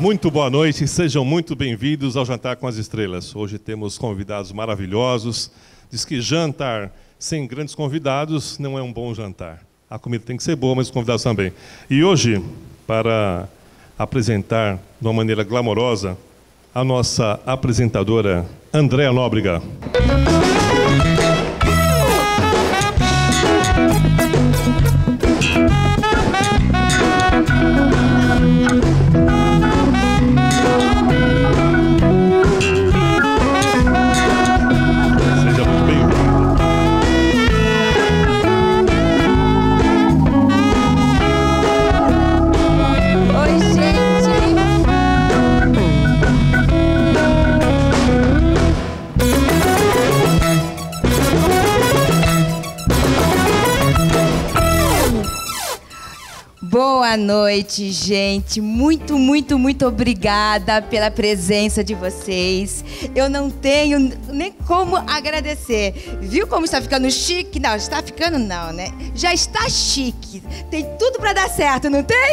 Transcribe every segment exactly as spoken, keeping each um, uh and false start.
muito boa noite e sejam muito bem-vindos ao Jantar com as Estrelas. Hoje temos convidados maravilhosos. Diz que jantar sem grandes convidados não é um bom jantar. A comida tem que ser boa, mas os convidados também. E hoje, para apresentar de uma maneira glamourosa, a nossa apresentadora Andréa Nóbrega. Boa noite, gente. Muito, muito, muito obrigada pela presença de vocês. Eu não tenho nem como agradecer. Viu como está ficando chique? Não, está ficando não, né? Já está chique. Tem tudo para dar certo, não tem?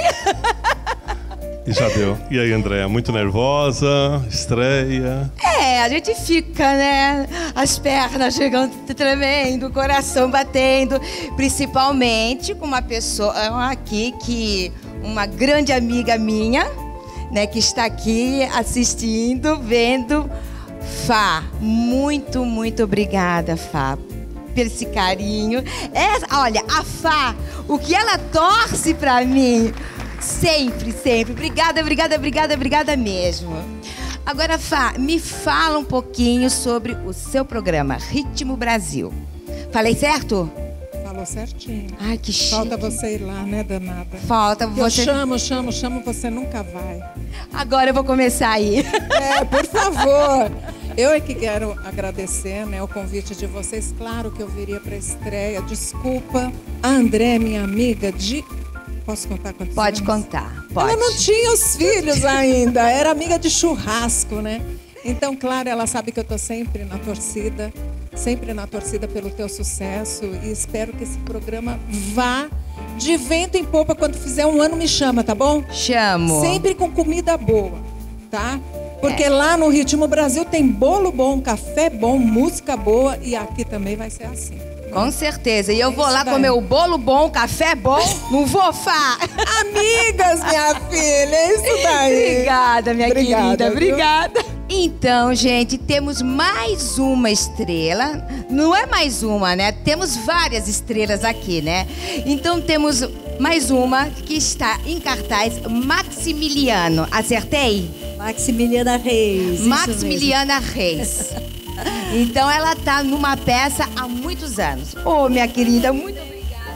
E já deu. E aí, Andréa, muito nervosa? Estreia? É, a gente fica, né? As pernas chegando tremendo, o coração batendo. Principalmente com uma pessoa aqui que... Uma grande amiga minha, né? Que está aqui assistindo, vendo. Fá, muito, muito obrigada, Fá, por esse carinho. É, olha, a Fá, o que ela torce pra mim... Sempre, sempre. Obrigada, obrigada, obrigada, obrigada mesmo. Agora, Fá, me fala um pouquinho sobre o seu programa, Ritmo Brasil. Falei certo? Falou certinho. Ai, que chique. Falta você ir lá, né, danada? Falta você... Eu chamo, chamo, chamo, você nunca vai. Agora eu vou começar aí. É, por favor. Eu é que quero agradecer, né, o convite de vocês. Claro que eu viria para a estreia. Desculpa. A André, minha amiga de... Posso contar quantos Pode anos? contar, pode. Ela não tinha os filhos ainda, era amiga de churrasco, né? Então, claro, ela sabe que eu estou sempre na torcida, sempre na torcida pelo teu sucesso e espero que esse programa vá de vento em popa. Quando fizer um ano, me chama, tá bom? Chamo. Sempre com comida boa, tá? Porque é. Lá no Ritmo Brasil tem bolo bom, café bom, música boa e aqui também vai ser assim. Com certeza. E eu vou Isso lá daí. comer o bolo bom, café bom, não vou Fá. Amigas, minha filha, isso daí. Obrigada, minha Obrigada, querida. viu? Obrigada. Então, gente, temos mais uma estrela. Não é mais uma, né? Temos várias estrelas aqui, né? Então, temos mais uma que está em cartaz, Maximiliano. Acertei? Maximiliana Reis. Maximiliana Reis. Então, ela está numa peça há muitos anos. Ô, oh, minha querida, muito obrigada.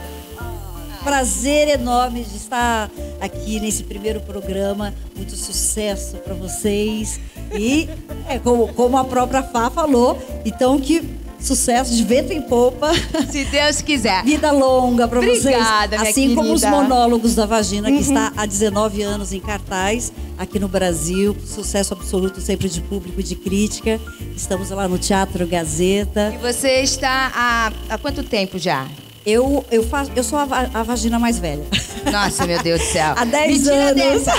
Prazer enorme de estar aqui nesse primeiro programa. Muito sucesso para vocês. E, é, como, como a própria Fá falou, então que sucesso de vento em popa. Se Deus quiser. Vida longa para vocês. Obrigada, minha Assim como os querida. Monólogos da Vagina, que Uhum. está há dezenove anos em cartaz aqui no Brasil. Sucesso absoluto sempre de público e de crítica. Estamos lá no Teatro Gazeta. E você está há, há quanto tempo já? Eu, eu, faço, eu sou a, va- a vagina mais velha. Nossa, meu Deus do céu. Há dez Mentira anos. dessa.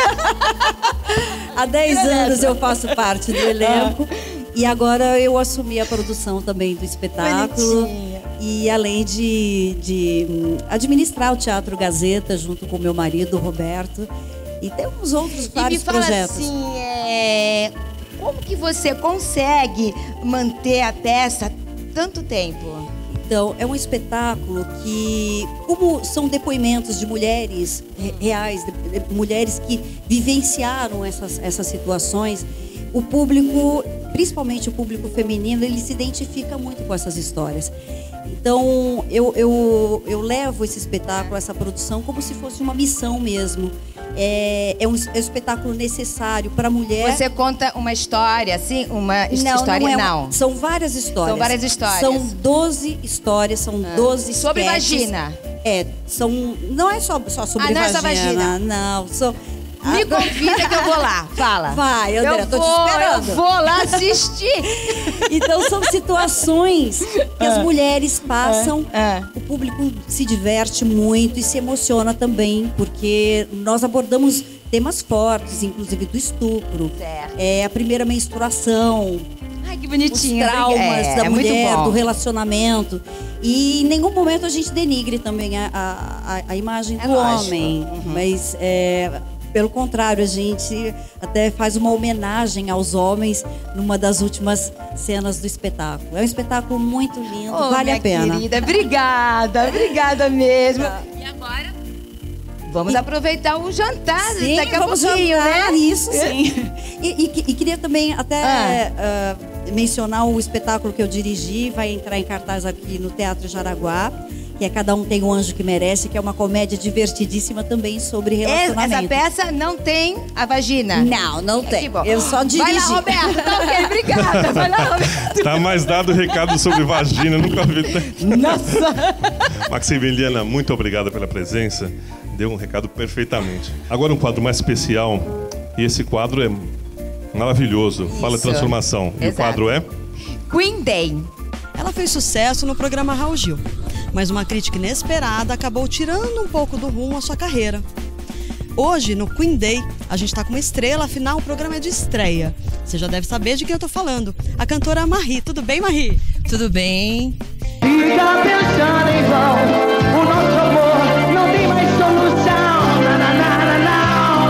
Há dez Mentira anos dessa. eu faço parte do elenco. E agora eu assumi a produção também do espetáculo. Bonitinha. E além de, de hum, administrar o Teatro Gazeta junto com meu marido, Roberto. E temos outros E me vários fala projetos. assim, é, como que você consegue manter a peça tanto tempo? Então, é um espetáculo que, como são depoimentos de mulheres re- reais, de, de mulheres que vivenciaram essas, essas situações, o público, principalmente o público feminino, ele se identifica muito com essas histórias. Então, eu, eu, eu levo esse espetáculo, essa produção, como se fosse uma missão mesmo. É, é, um, é um espetáculo necessário para a mulher. Você conta uma história, assim? Uma his- Não, história? não, é Não. uma- são várias histórias. São várias histórias. São doze histórias, são doze Sobre sketches. vagina. É, são. Não é só, só sobre Ah, não é vagina. só vagina. Não, são. Me convida que eu vou lá. Fala. Vai, André, eu tô te vou, esperando. Eu vou lá assistir. Então são situações que as mulheres passam, É. o público se diverte muito e se emociona também, porque nós abordamos temas fortes, inclusive do estupro, Certo. é, a primeira menstruação, Ai, que os bonitinho. traumas é, da é muito mulher, bom. do relacionamento. E em nenhum momento a gente denigre também a, a, a imagem É do lógico. homem. Uhum. Mas, é, pelo contrário, a gente até faz uma homenagem aos homens numa das últimas cenas do espetáculo. É um espetáculo muito lindo, Ô, vale minha a pena. querida, obrigada, obrigada mesmo. Tá. E agora? Vamos aproveitar o jantar Sim, daqui a vamos pouquinho, jantar, né? isso sim. E, e- e queria também até ah, mencionar o espetáculo que eu dirigi, vai entrar em cartaz aqui no Teatro Jaraguá, que é Cada Um Tem o Anjo que Merece, que é uma comédia divertidíssima também sobre relacionamento. Essa peça não tem a vagina? Não, não É, tem. que bom. Eu só dirigi. Vai lá, Roberto. Tá ok, obrigada. Vai lá, Roberto. Tá mais dado o recado sobre vagina, nunca vi. Nossa. Maximiliana, muito obrigada pela presença. Deu um recado perfeitamente. Agora um quadro mais especial. E esse quadro é maravilhoso. Fala Isso. transformação. E o Exato. quadro é? Queen Day. Ela fez sucesso no programa Raul Gil, mas uma crítica inesperada acabou tirando um pouco do rumo a sua carreira. Hoje, no Queen Day, a gente está com uma estrela, afinal o programa é de estreia. Você já deve saber de quem eu tô falando. A cantora Marie. Tudo bem, Marie? Tudo bem? Fica pensando em vão, o nosso amor não tem mais solução. Na, na, na, na, na.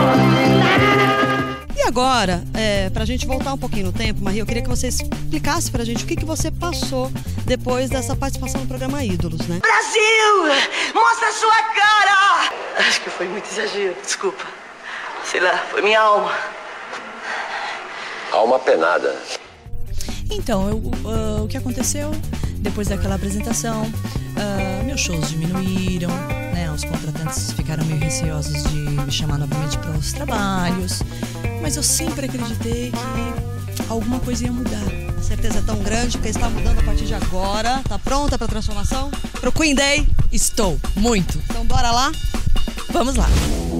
E agora, é, pra gente voltar um pouquinho no tempo, Marie, eu queria que você explicasse pra gente o que, que você passou depois dessa participação no programa Ídolos, né? Brasil, mostra sua cara. Acho que foi muito exagero, desculpa. Sei lá, foi minha alma. Alma penada. Então, eu, ah, o que aconteceu depois daquela apresentação, ah, meus shows diminuíram, né? Os contratantes ficaram meio receosos de me chamar novamente para os trabalhos, mas eu sempre acreditei que alguma coisa ia mudar. A certeza é tão grande que está mudando a partir de agora. Tá pronta pra transformação? Pro Queen Day? Estou, muito. Então bora lá? Vamos lá.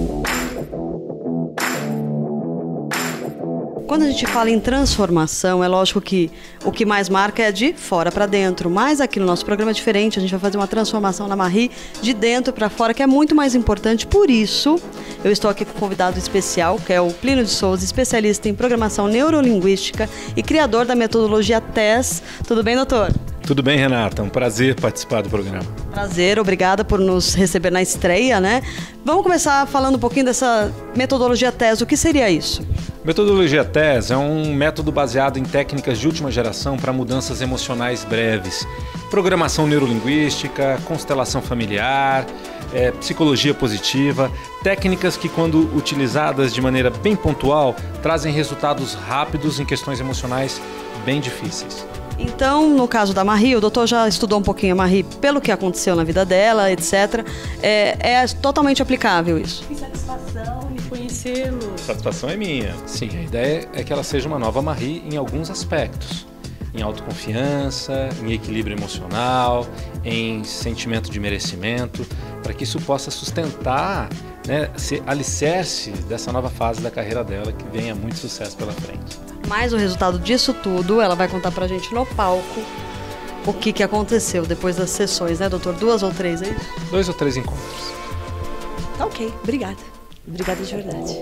Quando a gente fala em transformação, é lógico que o que mais marca é de fora para dentro. Mas aqui no nosso programa é diferente, a gente vai fazer uma transformação na Marie de dentro para fora, que é muito mais importante. Por isso, eu estou aqui com um convidado especial, que é o Plínio de Souza, especialista em programação neurolinguística e criador da metodologia T E S. Tudo bem, doutor? Tudo bem, Renata? É um prazer participar do programa. Prazer, obrigada por nos receber na estreia, né? Vamos começar falando um pouquinho dessa metodologia T E S. O que seria isso? Metodologia T E S é um método baseado em técnicas de última geração para mudanças emocionais breves. Programação neurolinguística, constelação familiar, é, psicologia positiva, técnicas que, quando utilizadas de maneira bem pontual, trazem resultados rápidos em questões emocionais bem difíceis. Então, no caso da Marie, o doutor já estudou um pouquinho a Marie pelo que aconteceu na vida dela, etcétera. É, é totalmente aplicável isso. Que satisfação me conhecê-lo. Satisfação é minha. Sim, a ideia é que ela seja uma nova Marie em alguns aspectos. Em autoconfiança, em equilíbrio emocional, em sentimento de merecimento, para que isso possa sustentar, né, ser alicerce dessa nova fase da carreira dela, que venha muito sucesso pela frente. Mas o resultado disso tudo, ela vai contar pra gente no palco o que, que aconteceu depois das sessões, né, doutor? Duas ou três, é isso? Dois ou três encontros. Tá ok, obrigada. Obrigada de verdade.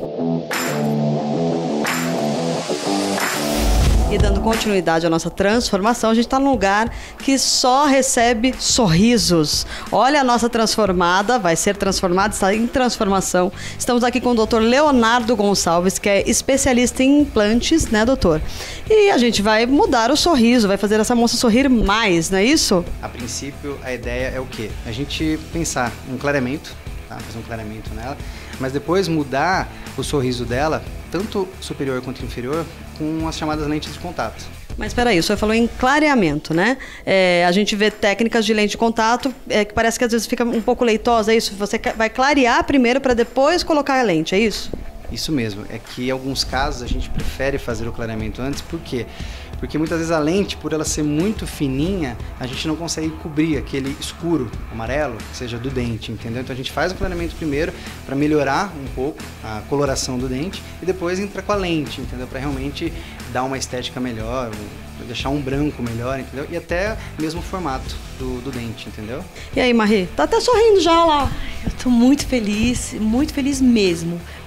E dando continuidade à nossa transformação, a gente está num lugar que só recebe sorrisos. Olha a nossa transformada, vai ser transformada, está em transformação. Estamos aqui com o doutor Leonardo Gonçalves, que é especialista em implantes, né, doutor? E a gente vai mudar o sorriso, vai fazer essa moça sorrir mais, não é isso? A princípio, a ideia é o quê? A gente pensar um clareamento, tá? Fazer um clareamento nela, mas depois mudar o sorriso dela, tanto superior quanto inferior, com as chamadas lentes de contato. Mas espera aí, o senhor falou em clareamento, né? É, a gente vê técnicas de lente de contato é, que parece que às vezes fica um pouco leitosa, é isso? Você vai clarear primeiro para depois colocar a lente, é isso? Isso mesmo, é que em alguns casos a gente prefere fazer o clareamento antes, por quê? Porque muitas vezes a lente, por ela ser muito fininha, a gente não consegue cobrir aquele escuro amarelo, que seja do dente, entendeu? Então a gente faz o clareamento primeiro para melhorar um pouco a coloração do dente e depois entra com a lente, entendeu? Para realmente dar uma estética melhor, deixar um branco melhor, entendeu? E até mesmo o formato do, do dente, entendeu? E aí, Marie? Tá até sorrindo já lá. Eu tô muito feliz, muito feliz mesmo.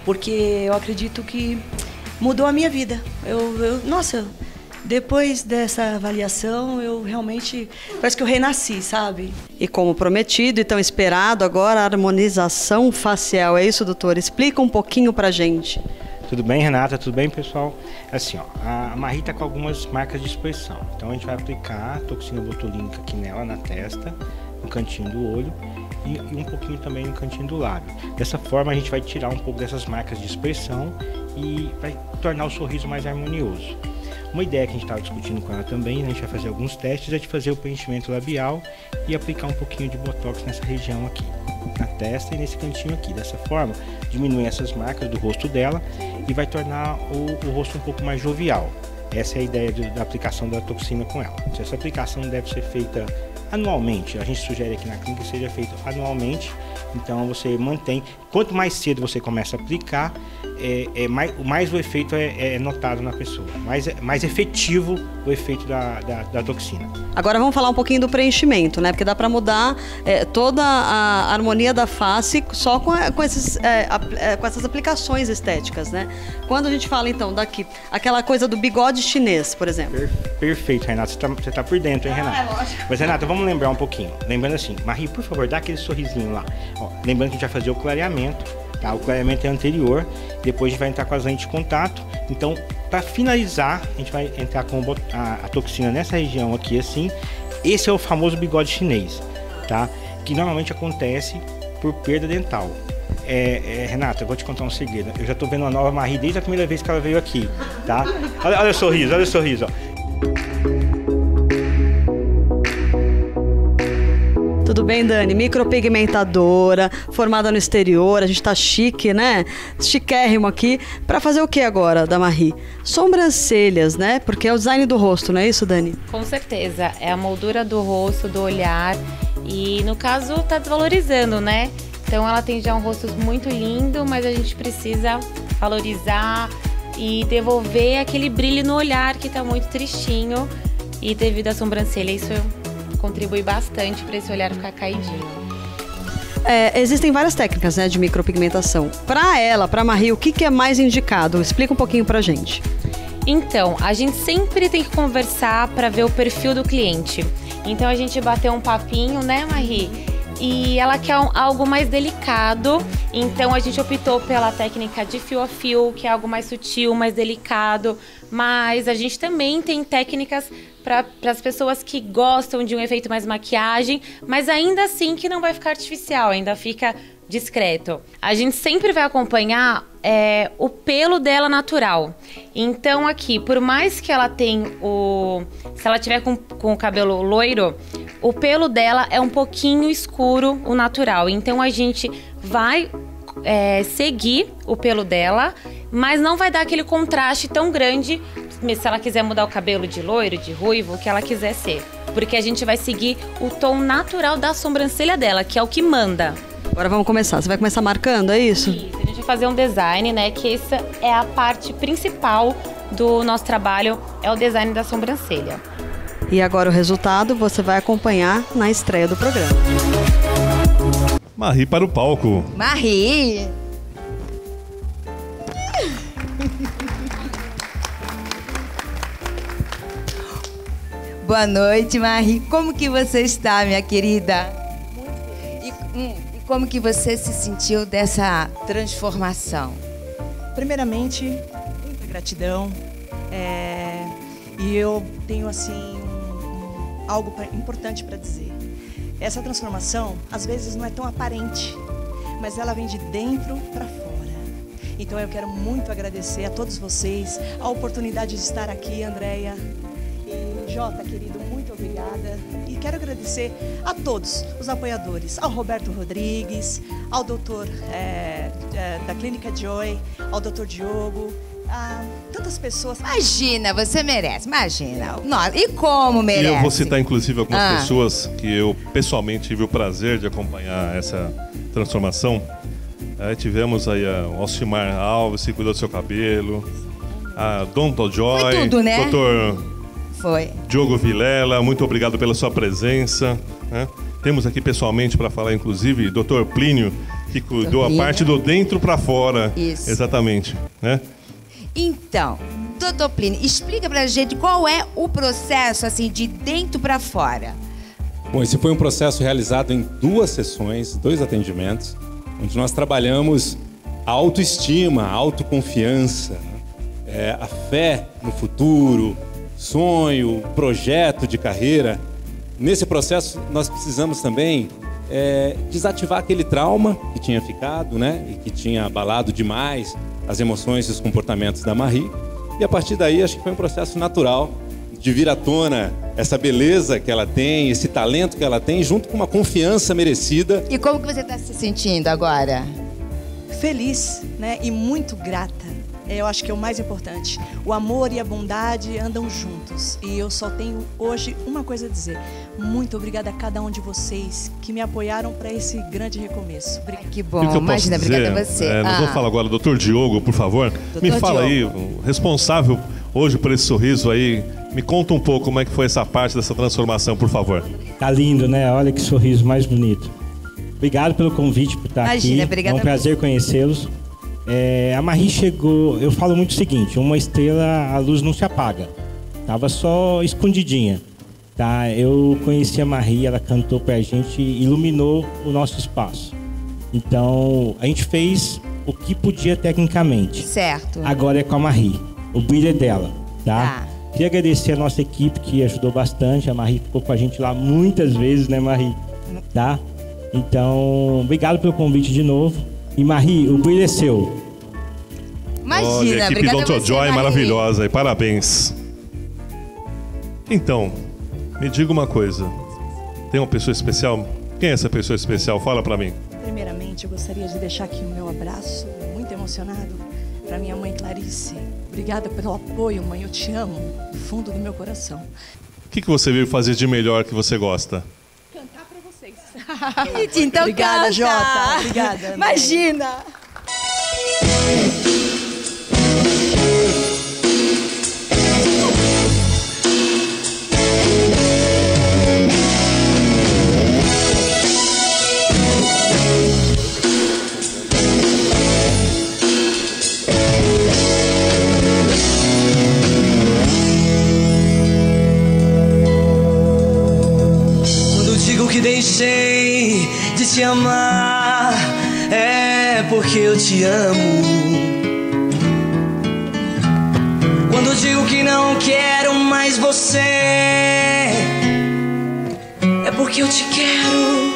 porque eu acredito que mudou a minha vida. Eu, eu, nossa, depois dessa avaliação, eu realmente, parece que eu renasci, sabe? E como prometido e tão esperado, agora a harmonização facial. É isso, doutor? Explica um pouquinho pra gente. Tudo bem, Renata? Tudo bem, pessoal? Assim, ó, a Marie está com algumas marcas de expressão. Então a gente vai aplicar a toxina botulínica aqui nela, na testa, no cantinho do olho e, e um pouquinho também no cantinho do lábio. Dessa forma a gente vai tirar um pouco dessas marcas de expressão e vai tornar o sorriso mais harmonioso. Uma ideia que a gente estava discutindo com ela também, né, a gente vai fazer alguns testes, é de fazer o preenchimento labial e aplicar um pouquinho de botox nessa região aqui, na testa e nesse cantinho aqui. Dessa forma, diminui essas marcas do rosto dela e vai tornar o, o rosto um pouco mais jovial. Essa é a ideia de, da aplicação da toxina com ela. Essa aplicação deve ser feita anualmente. A gente sugere aqui na clínica que seja feito anualmente. Então você mantém, quanto mais cedo você começa a aplicar, é, é mais, mais o efeito é, é notado na pessoa, mais, mais efetivo o efeito da, da, da toxina. Agora vamos falar um pouquinho do preenchimento, né? Porque dá para mudar é, toda a harmonia da face só com, com, esses, é, a, com essas aplicações estéticas, né? Quando a gente fala então daqui, aquela coisa do bigode chinês, por exemplo. Per, perfeito, Renata, você tá, você tá por dentro, hein, Renata? Ah, é lógico. Mas, Renata, vamos lembrar um pouquinho. Lembrando assim, Marie, por favor, dá aquele sorrisinho lá. Ó, lembrando que a gente vai fazer o clareamento, tá? O clareamento é anterior, depois a gente vai entrar com as lentes de contato. Então, para finalizar, a gente vai entrar com a, a toxina nessa região aqui, assim. Esse é o famoso bigode chinês, tá? Que normalmente acontece por perda dental. É, é, Renata, eu vou te contar um segredo. Eu já tô vendo uma nova Marie desde a primeira vez que ela veio aqui, tá? Olha, olha o sorriso, olha o sorriso, ó. Tudo bem, Dani? Micropigmentadora, formada no exterior, a gente tá chique, né? Chiquérrimo aqui. Pra fazer o que agora, da Marie? Sobrancelhas, né? Porque é o design do rosto, não é isso, Dani? Com certeza, é a moldura do rosto, do olhar e, no caso, tá desvalorizando, né? Então ela tem já um rosto muito lindo, mas a gente precisa valorizar e devolver aquele brilho no olhar que tá muito tristinho e devido à sobrancelha, isso contribui bastante para esse olhar ficar caidinho. É, existem várias técnicas, né, de micropigmentação. Para ela, para Marie, o que, que é mais indicado? Explica um pouquinho pra gente. Então, a gente sempre tem que conversar para ver o perfil do cliente. Então a gente bateu um papinho, né, Marie? E ela quer um, algo mais delicado, então a gente optou pela técnica de fio a fio, que é algo mais sutil, mais delicado, mas a gente também tem técnicas para as pessoas que gostam de um efeito mais maquiagem, mas ainda assim que não vai ficar artificial, ainda fica discreto. A gente sempre vai acompanhar é, o pelo dela natural. Então aqui, por mais que ela tenha o... Se ela tiver com, com o cabelo loiro, o pelo dela é um pouquinho escuro, o natural. Então a gente vai é, seguir o pelo dela, mas não vai dar aquele contraste tão grande se ela quiser mudar o cabelo de loiro, de ruivo, o que ela quiser ser. Porque a gente vai seguir o tom natural da sobrancelha dela, que é o que manda. Agora vamos começar. Você vai começar marcando, é isso? Isso. A gente vai fazer um design, né? Que essa é a parte principal do nosso trabalho, é o design da sobrancelha. E agora o resultado você vai acompanhar na estreia do programa. Marie para o palco. Marie! Boa noite, Marie. Como que você está, minha querida? E, hum, e como que você se sentiu dessa transformação? Primeiramente, muita gratidão. É, e eu tenho, assim, um, um, algo pra, importante para dizer. Essa transformação, às vezes, não é tão aparente, mas ela vem de dentro para fora. Então, eu quero muito agradecer a todos vocês a oportunidade de estar aqui, Andréia. E Jota, querido, muito obrigada. E quero agradecer a todos os apoiadores, ao Roberto Rodrigues, ao doutor é, é, da Clínica Joy, ao doutor Diogo, a tantas pessoas. Imagina, você merece, imagina. Nossa, e como merece? E eu vou citar, inclusive, algumas ah. pessoas que eu pessoalmente tive o prazer de acompanhar essa transformação. É, tivemos aí a Alcimar Alves, que cuidou do seu cabelo, a Donto Joy, Foi tudo, né? doutor Foi. Diogo Vilela, muito obrigado pela sua presença. Né? Temos aqui pessoalmente para falar, inclusive, doutor Plínio, Que cuidou a parte do dentro para fora. Isso. Exatamente, né? Então, doutor Plínio, explica pra gente qual é o processo, assim, de dentro para fora. Bom, esse foi um processo realizado em duas sessões, dois atendimentos, onde nós trabalhamos a autoestima, a autoconfiança, né? é, a fé no futuro, sonho, projeto de carreira. Nesse processo, nós precisamos também é, desativar aquele trauma que tinha ficado, né? E que tinha abalado demais as emoções e os comportamentos da Marie. E a partir daí, acho que foi um processo natural de vir à tona essa beleza que ela tem, esse talento que ela tem, junto com uma confiança merecida. E como que você está se sentindo agora? Feliz, né? E muito grata. Eu acho que é o mais importante. O amor e a bondade andam juntos. E eu só tenho hoje uma coisa a dizer. Muito obrigada a cada um de vocês que me apoiaram para esse grande recomeço. Obrigada. Que bom, O que eu imagina, posso obrigada dizer, a você. É, nós Ah. vamos falar agora, doutor Diogo, por favor. Doutor Me fala aí, Diogo. o responsável hoje por esse sorriso aí, me conta um pouco como é que foi essa parte dessa transformação, por favor. Tá lindo, né? Olha que sorriso mais bonito. Obrigado pelo convite por estar Imagina, aqui. obrigada É um prazer conhecê-los. É, a Marie chegou, eu falo muito o seguinte, uma estrela, a luz não se apaga. Tava só escondidinha, tá? Eu conheci a Marie, ela cantou pra gente e iluminou o nosso espaço. Então, a gente fez o que podia tecnicamente. Certo. Agora é com a Marie. O brilho é dela, tá? Tá. Queria agradecer a nossa equipe que ajudou bastante. A Marie ficou com a gente lá muitas vezes, né, Marie? Tá? Então, obrigado pelo convite de novo. E Marie, o brilho é seu. Imagina, Olha, a equipe obrigada a doutor você, Joy é Marie. maravilhosa e parabéns. Então, me diga uma coisa. Tem uma pessoa especial? Quem é essa pessoa especial? Fala pra mim. Primeiramente, eu gostaria de deixar aqui o meu abraço, muito emocionado, para minha mãe Clarice. Obrigada pelo apoio, mãe. Eu te amo, do fundo do meu coração. O que, que você veio fazer de melhor que você gosta? Então Obrigada, canta. Jota. Obrigada. Imagina. Quando digo que deixei de te amar, é porque eu te amo. Quando digo que não quero mais você, é porque eu te quero.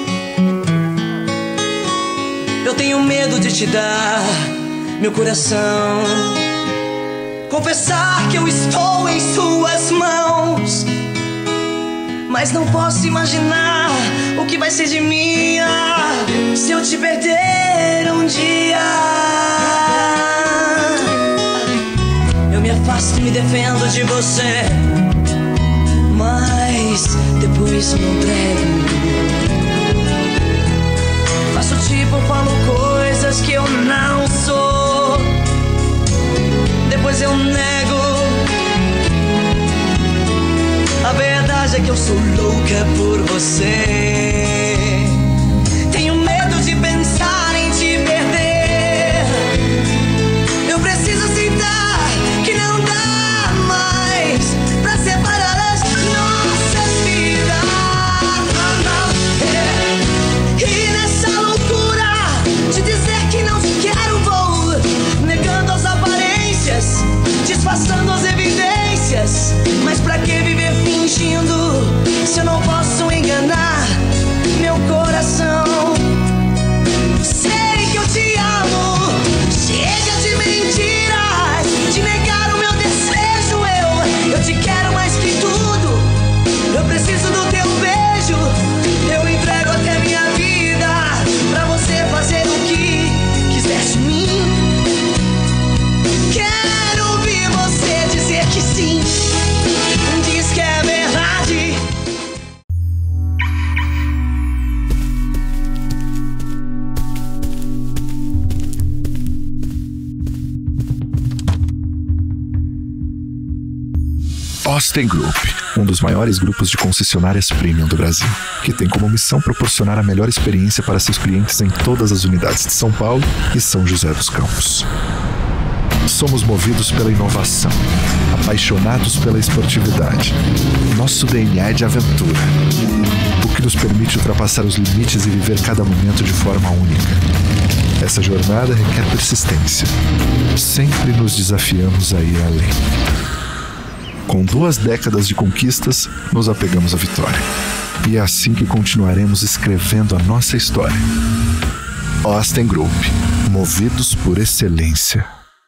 Eu tenho medo de te dar meu coração, confessar que eu estou em suas mãos, mas não posso imaginar o que vai ser de mim se eu te perder um dia. Eu me afasto e me defendo de você, mas depois me entrego. Faço tipo, falo coisas que eu não sou, depois eu nego. A verdade é que eu sou louca por você. Tenho medo de pensar em te perder. Eu preciso aceitar que não dá mais pra separar as nossas vidas. E nessa loucura de dizer que não te quero, vou negando as aparências, disfarçando as evidências. Mas pra que viver fingindo se eu não posso enganar Osten Group, um dos maiores grupos de concessionárias premium do Brasil, que tem como missão proporcionar a melhor experiência para seus clientes em todas as unidades de São Paulo e São José dos Campos. Somos movidos pela inovação, apaixonados pela esportividade. Nosso D N A é de aventura, o que nos permite ultrapassar os limites e viver cada momento de forma única. Essa jornada requer persistência. Sempre nos desafiamos a ir além. Com duas décadas de conquistas, nos apegamos à vitória. E é assim que continuaremos escrevendo a nossa história. Osten Group, movidos por excelência.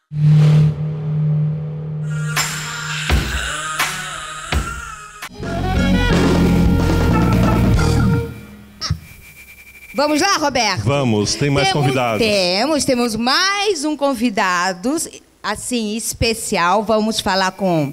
Vamos lá, Roberto? Vamos, tem mais temos, convidados. Temos, temos mais um convidado, assim, especial. Vamos falar com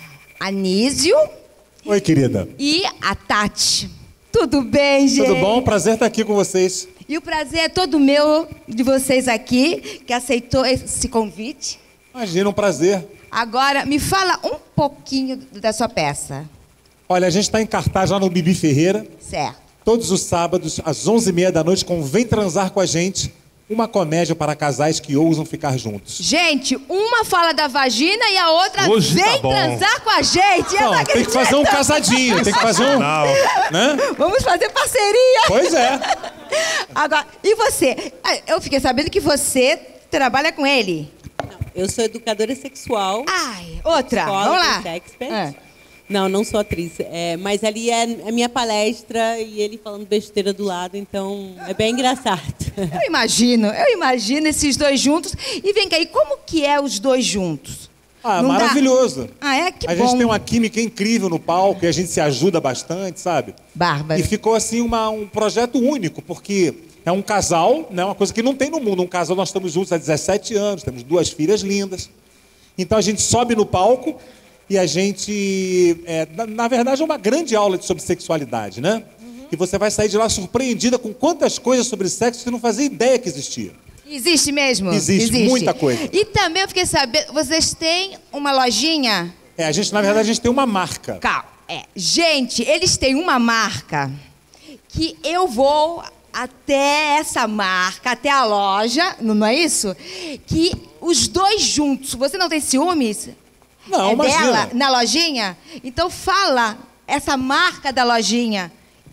Anísio. Oi, querida. E a Tati. Tudo bem, gente? Tudo bom? Prazer estar aqui com vocês. E o prazer é todo meu de vocês aqui, que aceitou esse convite. Imagina, um prazer. Agora, me fala um pouquinho da sua peça. Olha, a gente está em cartaz lá no Bibi Ferreira. Certo. Todos os sábados, às onze e meia da noite, com Vem Transar com a Gente. Uma comédia para casais que ousam ficar juntos. Gente, uma fala da vagina e a outra Hoje vem tá bom. transar com a gente. Eu Não, não tem que fazer um casadinho, tem que fazer um... Não. Né? Vamos fazer parceria. Pois é. Agora, e você? Eu fiquei sabendo que você trabalha com ele. Eu sou educadora sexual. Ai, outra. Vamos lá. Expert. Ah. Não, não sou atriz. É, mas ali é a minha palestra e ele falando besteira do lado, então é bem engraçado. Eu imagino, eu imagino esses dois juntos. E vem cá, e como que é os dois juntos? Ah, Não dá- maravilhoso. Ah, é? Que a bom. gente tem uma química incrível no palco e a gente se ajuda bastante, sabe? Bárbaro. E ficou assim uma, um projeto único, porque é um casal, né, uma coisa que não tem no mundo. Um casal, nós estamos juntos há dezessete anos, temos duas filhas lindas. Então a gente sobe no palco e a gente, é, na, na verdade, é uma grande aula de- sobre sexualidade, né? Uhum. E você vai sair de lá surpreendida com quantas coisas sobre sexo você não fazia ideia que existia. Existe mesmo? Existe, muita coisa. E também eu fiquei sabendo, vocês têm uma lojinha? É, a gente, na verdade, a gente tem uma marca. Calma. É. Gente, eles têm uma marca que eu vou até essa marca, até a loja, não, não é isso? Que os dois juntos, você não tem ciúmes? Não, é imagina. dela, na lojinha? Então fala essa marca da lojinha.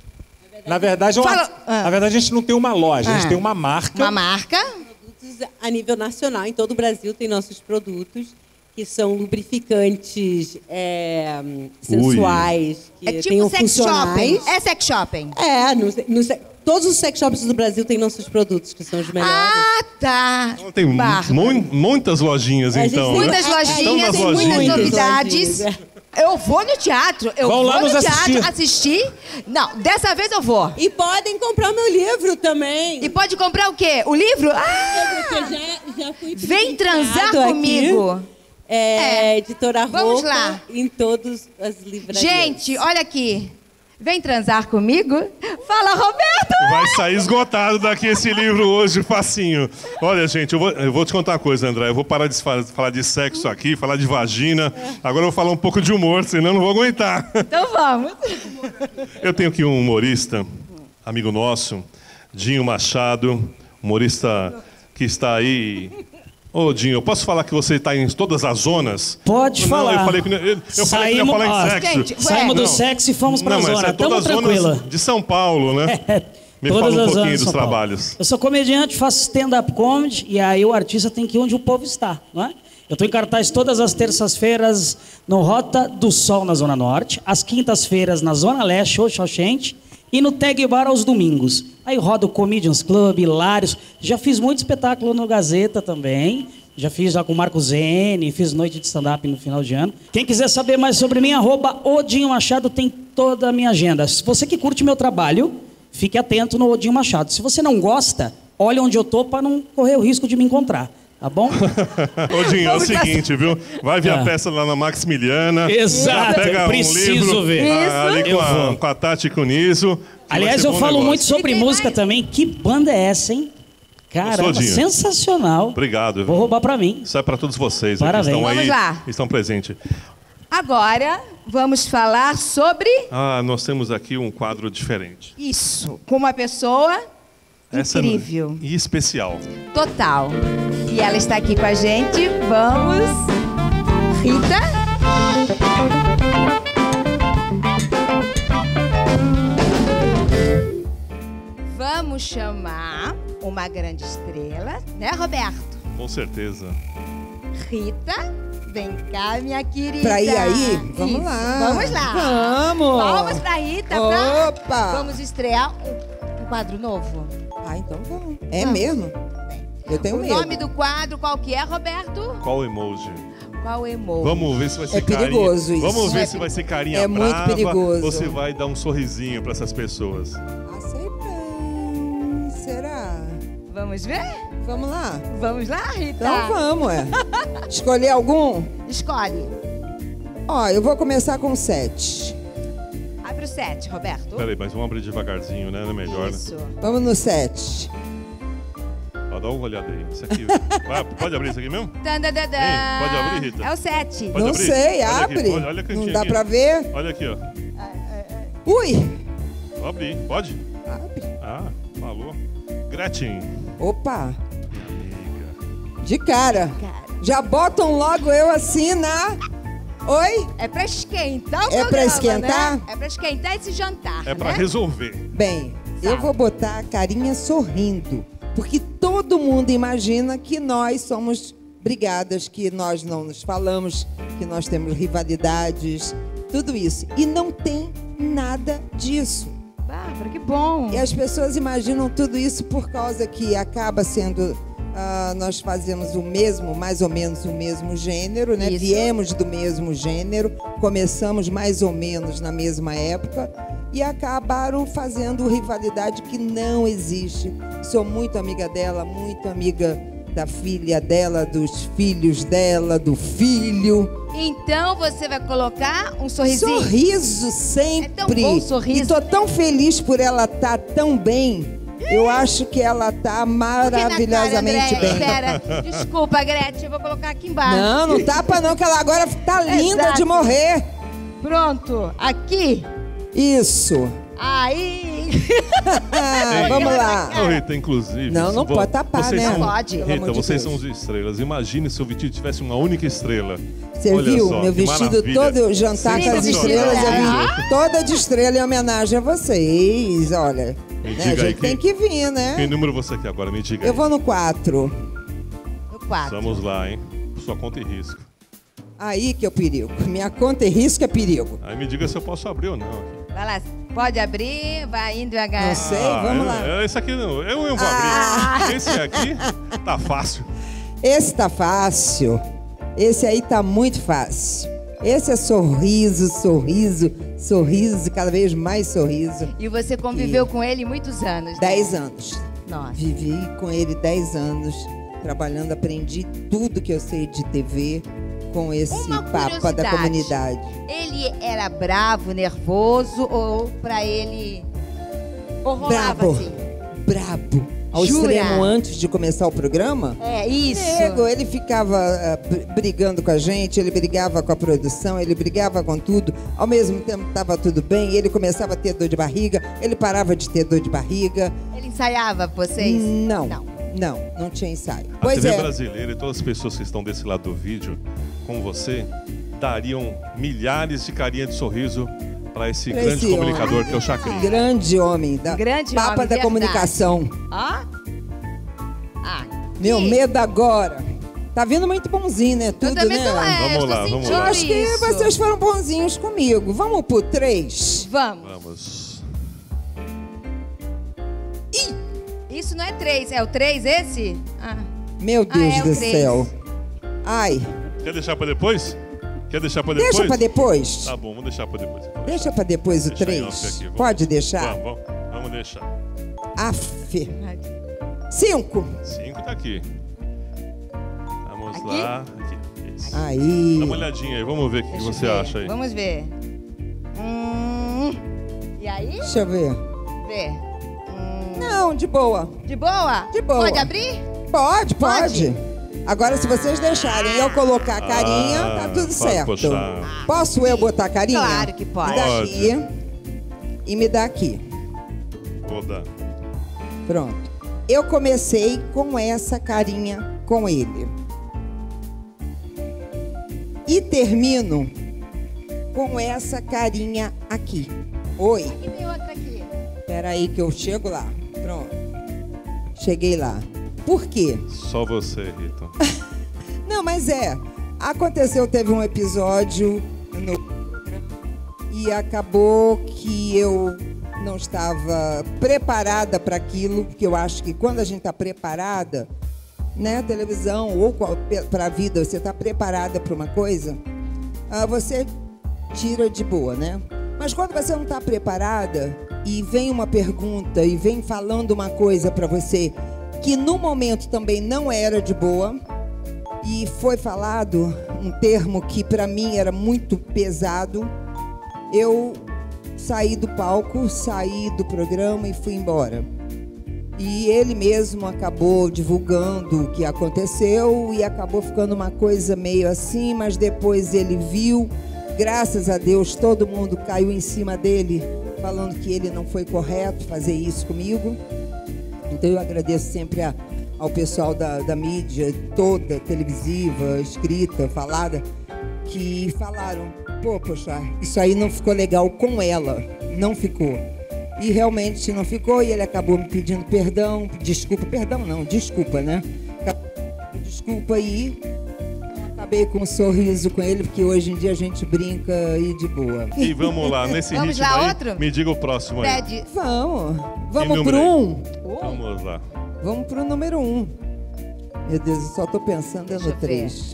Na verdade, é uma- Fala- ah. na verdade, a gente não tem uma loja, a gente Ah. tem uma marca. Uma marca? Produtos a nível nacional, em todo o Brasil tem nossos produtos, que são lubrificantes é, sensuais, que É tipo tenham sex funcionais. shopping. É sex shopping. É, no, no, todos os sex shops do Brasil têm nossos produtos, que são os melhores. Ah, tá. Então, tem mu- Bárbaro. mu- muitas lojinhas, A gente então. tem né? Muitas Estão lojinhas, nas tem muitas lojinhas. novidades. Lojinhas, Eu vou no teatro. Eu Vão vou lá no nos teatro assistir. assistir. Não, dessa vez eu vou. E podem comprar o meu livro também. E pode comprar o quê? O livro? Ah! Porque eu já, já fui Vem transar publicado aqui. comigo. É, editora Vamos Roupa, lá. em todas as livrarias. Gente, olha aqui. Vem transar comigo? Fala, Roberto! Vai sair esgotado daqui esse livro hoje, facinho. Olha, gente, eu vou, eu vou te contar uma coisa, André. Eu vou parar de fa- falar de sexo aqui, falar de vagina. Agora eu vou falar um pouco de humor, senão eu não vou aguentar. Então vamos. Eu tenho aqui um humorista, amigo nosso, Dinho Machado, humorista que está aí. Ô, Dinho, eu posso falar que você está em todas as zonas? Pode Não, falar. Eu falei que, eu, eu falei que ia Saímos- falar em ó, sexo. gente, saímos do Não. sexo e fomos pra Não, mas zona. é todas Tamo as zonas tranquilo. de São Paulo, né? Me Todas fala um as pouquinho zonas de dos São Paulo. trabalhos. Eu sou comediante, faço stand-up comedy e aí o artista tem que ir onde o povo está, não é? Eu estou em cartaz todas as terças-feiras no Rota do Sol, na Zona Norte, às quintas-feiras na Zona Leste, Oxoxente, e no Tag Bar aos domingos. Aí rodo o Comedians Club, Hilários, já fiz muito espetáculo no Gazeta também, já fiz lá com o Marco Zene, fiz noite de stand-up no final de ano. Quem quiser saber mais sobre mim, arroba Odinho Machado, tem toda a minha agenda. Se você que curte meu trabalho, fique atento no Odinho Machado. Se você não gosta, olha onde eu tô para não correr o risco de me encontrar. Tá bom? Ô, Dinho, é o seguinte, viu? Vai ver Ah. a peça lá na Maximiliana. Exato, já pega eu preciso um livro, ver. ah, ali com Eu a, vou. com a Tati e com o Niso. que vai Aliás, ser eu bom falo negócio. muito sobre música também. Que banda é essa, hein? Caramba, Gostou, Dinho? sensacional. Obrigado. Vou roubar pra mim. Isso é para todos vocês Parabéns. que estão Vamos aí, lá. que estão presentes. Agora, vamos falar sobre Ah, nós temos aqui um quadro diferente. isso, com uma pessoa Essa incrível, e especial. total. E ela está aqui com a gente. Vamos, Rita. Vamos chamar uma grande estrela, né, Roberto? Com certeza. Rita, vem cá, minha querida. Pra ir aí? Vamos Isso, lá. Vamos lá. Vamos. Palmas pra Rita. Opa. Pra... Vamos estrear um, um quadro novo. Ah, então vamos. É Vamos. mesmo? Eu tenho O medo. nome do quadro, qual que é, Roberto? Qual emoji? Qual emoji? Vamos ver se vai ser É perigoso carinha. isso. Vamos ver É se vai ser carinha é muito brava perigoso. ou se vai dar um sorrisinho para essas pessoas. Ah, sei bem. Será? Vamos ver? Vamos lá? Vamos lá, Rita? Então vamos, é. Escolher algum? Escolhe. Ó, eu vou começar com sete. Abre o sete, Roberto. Peraí, mas vamos abrir devagarzinho, né? Não é melhor, Isso. né? Vamos no sete. Ó, dá uma olhada aí. Isso aqui. Vai, pode abrir isso aqui mesmo? Tandadadã. Hein, pode abrir, Rita? É o sete. Pode Não abrir? sei, Olha aqui, abre. olha, olha a cantinha Não dá aqui. pra ver? Olha aqui, ó. Ui! Vou abrir, pode? Abre. Ah, falou. Gretchen. Opa! De cara. Já botam logo eu assim na... Oi? É pra esquentar o É pra programa, esquentar? né? É pra esquentar esse jantar, É pra né? resolver. Bem, eu vou botar a carinha sorrindo, porque todo mundo imagina que nós somos brigadas, que nós não nos falamos, que nós temos rivalidades, tudo isso. E não tem nada disso. Bárbara, que bom. E as pessoas imaginam tudo isso por causa que acaba sendo... ah, nós fazemos o mesmo, mais ou menos o mesmo gênero, né? Isso. Viemos do mesmo gênero, começamos mais ou menos na mesma época e acabaram fazendo rivalidade que não existe. Sou muito amiga dela, muito amiga da filha dela, dos filhos dela, do filho. Então você vai colocar um sorrisinho? Sorriso sempre. É tão bom o sorriso. E tô tão feliz por ela estar tão bem. Eu acho que ela tá maravilhosamente Andréia, bem. Espera, desculpa, Gretchen, eu vou colocar aqui embaixo. Não, não tapa não, que ela agora tá linda Exato. de morrer. Pronto, aqui. Isso. Aí. Ah, vamos lá. Ô, Rita, inclusive... Não, não vo- pode tapar, vocês né? São, Não pode. Pelo Rita, amor de vocês Deus. são as estrelas. Imagine se o vestido tivesse uma única estrela. Você Olha viu? só, Meu que vestido maravilha. todo, jantar com as Sensacional. estrelas, eu vim toda de estrela em homenagem a vocês, olha. Me Né, diga a gente aí, tem quem- que vir, né? Que número você quer agora? Me diga Eu aí. vou no quatro. No quatro. Vamos lá, hein? Por sua conta e risco. Aí que é o perigo. Minha conta e risco é perigo. Aí me diga se eu posso abrir ou não. Vai lá, pode abrir, vai indo devagar. Não sei, Ah, vamos eu- lá. é, Esse aqui não. Eu não vou Ah. abrir. Esse aqui tá fácil. Esse tá fácil. Esse aí tá muito fácil. Esse é sorriso, sorriso, sorriso, cada vez mais sorriso. E você conviveu com ele muitos anos, né? Dez anos. Nossa. Vivi com ele dez anos, trabalhando, aprendi tudo que eu sei de T V com esse Uma papa da curiosidade. comunidade. Ele era bravo, nervoso ou pra ele... Ou rolava Brabo. assim? Brabo. Ao Jura? extremo antes de começar o programa. É, isso. Nego, ele ficava ah, br- brigando com a gente, ele brigava com a produção, ele brigava com tudo. Ao mesmo tempo estava tudo bem, ele começava a ter dor de barriga, ele parava de ter dor de barriga. Ele ensaiava vocês? Não, Não. não, não tinha ensaio. A Pois T V é, brasileira e todas as pessoas que estão desse lado do vídeo, com você, dariam milhares de carinhas de sorriso para esse Pra grande esse comunicador homem. que é o Chacrinha. grande homem, da Grande papa homem, da verdade. comunicação. Ó. Ah, Meu medo agora. Tá vindo muito bonzinho, né? Tudo, também né? tô, é, Vamos tô lá, vamos sentindo Eu lá. acho que isso. vocês foram bonzinhos comigo. Vamos pro três? Vamos. Vamos. Isso não é três, é o três esse? Ah. Meu Deus Ah, é o do três. céu. Ai, Quer deixar para depois? Quer deixar para depois? deixa pra depois. Tá bom, vamos deixar para depois. Vamos Deixa pra depois o deixar em off três. aqui, vamos. Pode deixar? Vamos, vamos, vamos deixar. Aff. Cinco. Cinco tá aqui. Vamos Aqui? lá. Aqui. Isso. Aí. Dá uma olhadinha aí, vamos ver o que Deixa eu você ver. acha aí. Vamos ver. Hum. E aí? Deixa eu ver. Vê. Hum. Não, de boa. De boa? De boa. Pode abrir? Pode, pode. Pode? Agora, se vocês deixarem eu colocar a carinha, Ah, tá tudo pode certo. puxar. Posso eu botar a carinha? Claro que pode. Me dá aqui e me dá aqui. Vou dar. Pronto. Eu comecei com essa carinha com ele. E termino com essa carinha aqui. Oi. E tem outra aqui. Espera aí que eu chego lá. Pronto. Cheguei lá. Por quê? Só você, Rita. Não, mas é. Aconteceu, teve um episódio no... e acabou que eu não estava preparada para aquilo, porque eu acho que quando a gente está preparada, né, televisão ou para a vida, você está preparada para uma coisa, ah, você tira de boa, né? Mas quando você não está preparada e vem uma pergunta e vem falando uma coisa para você que no momento também não era de boa, e foi falado um termo que para mim era muito pesado, eu saí do palco, saí do programa e fui embora. E ele mesmo acabou divulgando o que aconteceu e acabou ficando uma coisa meio assim, mas depois ele viu, graças a Deus, todo mundo caiu em cima dele, falando que ele não foi correto fazer isso comigo. Então eu agradeço sempre a, ao pessoal da, da mídia toda, televisiva, escrita, falada, que falaram, pô, poxa, isso aí não ficou legal com ela, não ficou. E realmente não ficou, e ele acabou me pedindo perdão, desculpa, perdão não, desculpa, né? Desculpa aí, acabei com um sorriso com ele, porque hoje em dia a gente brinca e de boa. E vamos lá, nesse Vamos ritmo lá, aí, outro? me diga o próximo aí. Pede. Vamos, Que vamos número pro aí? um. Vamos lá. Vamos pro número um. Meu Deus, eu só tô pensando é Deixa no eu ver. três.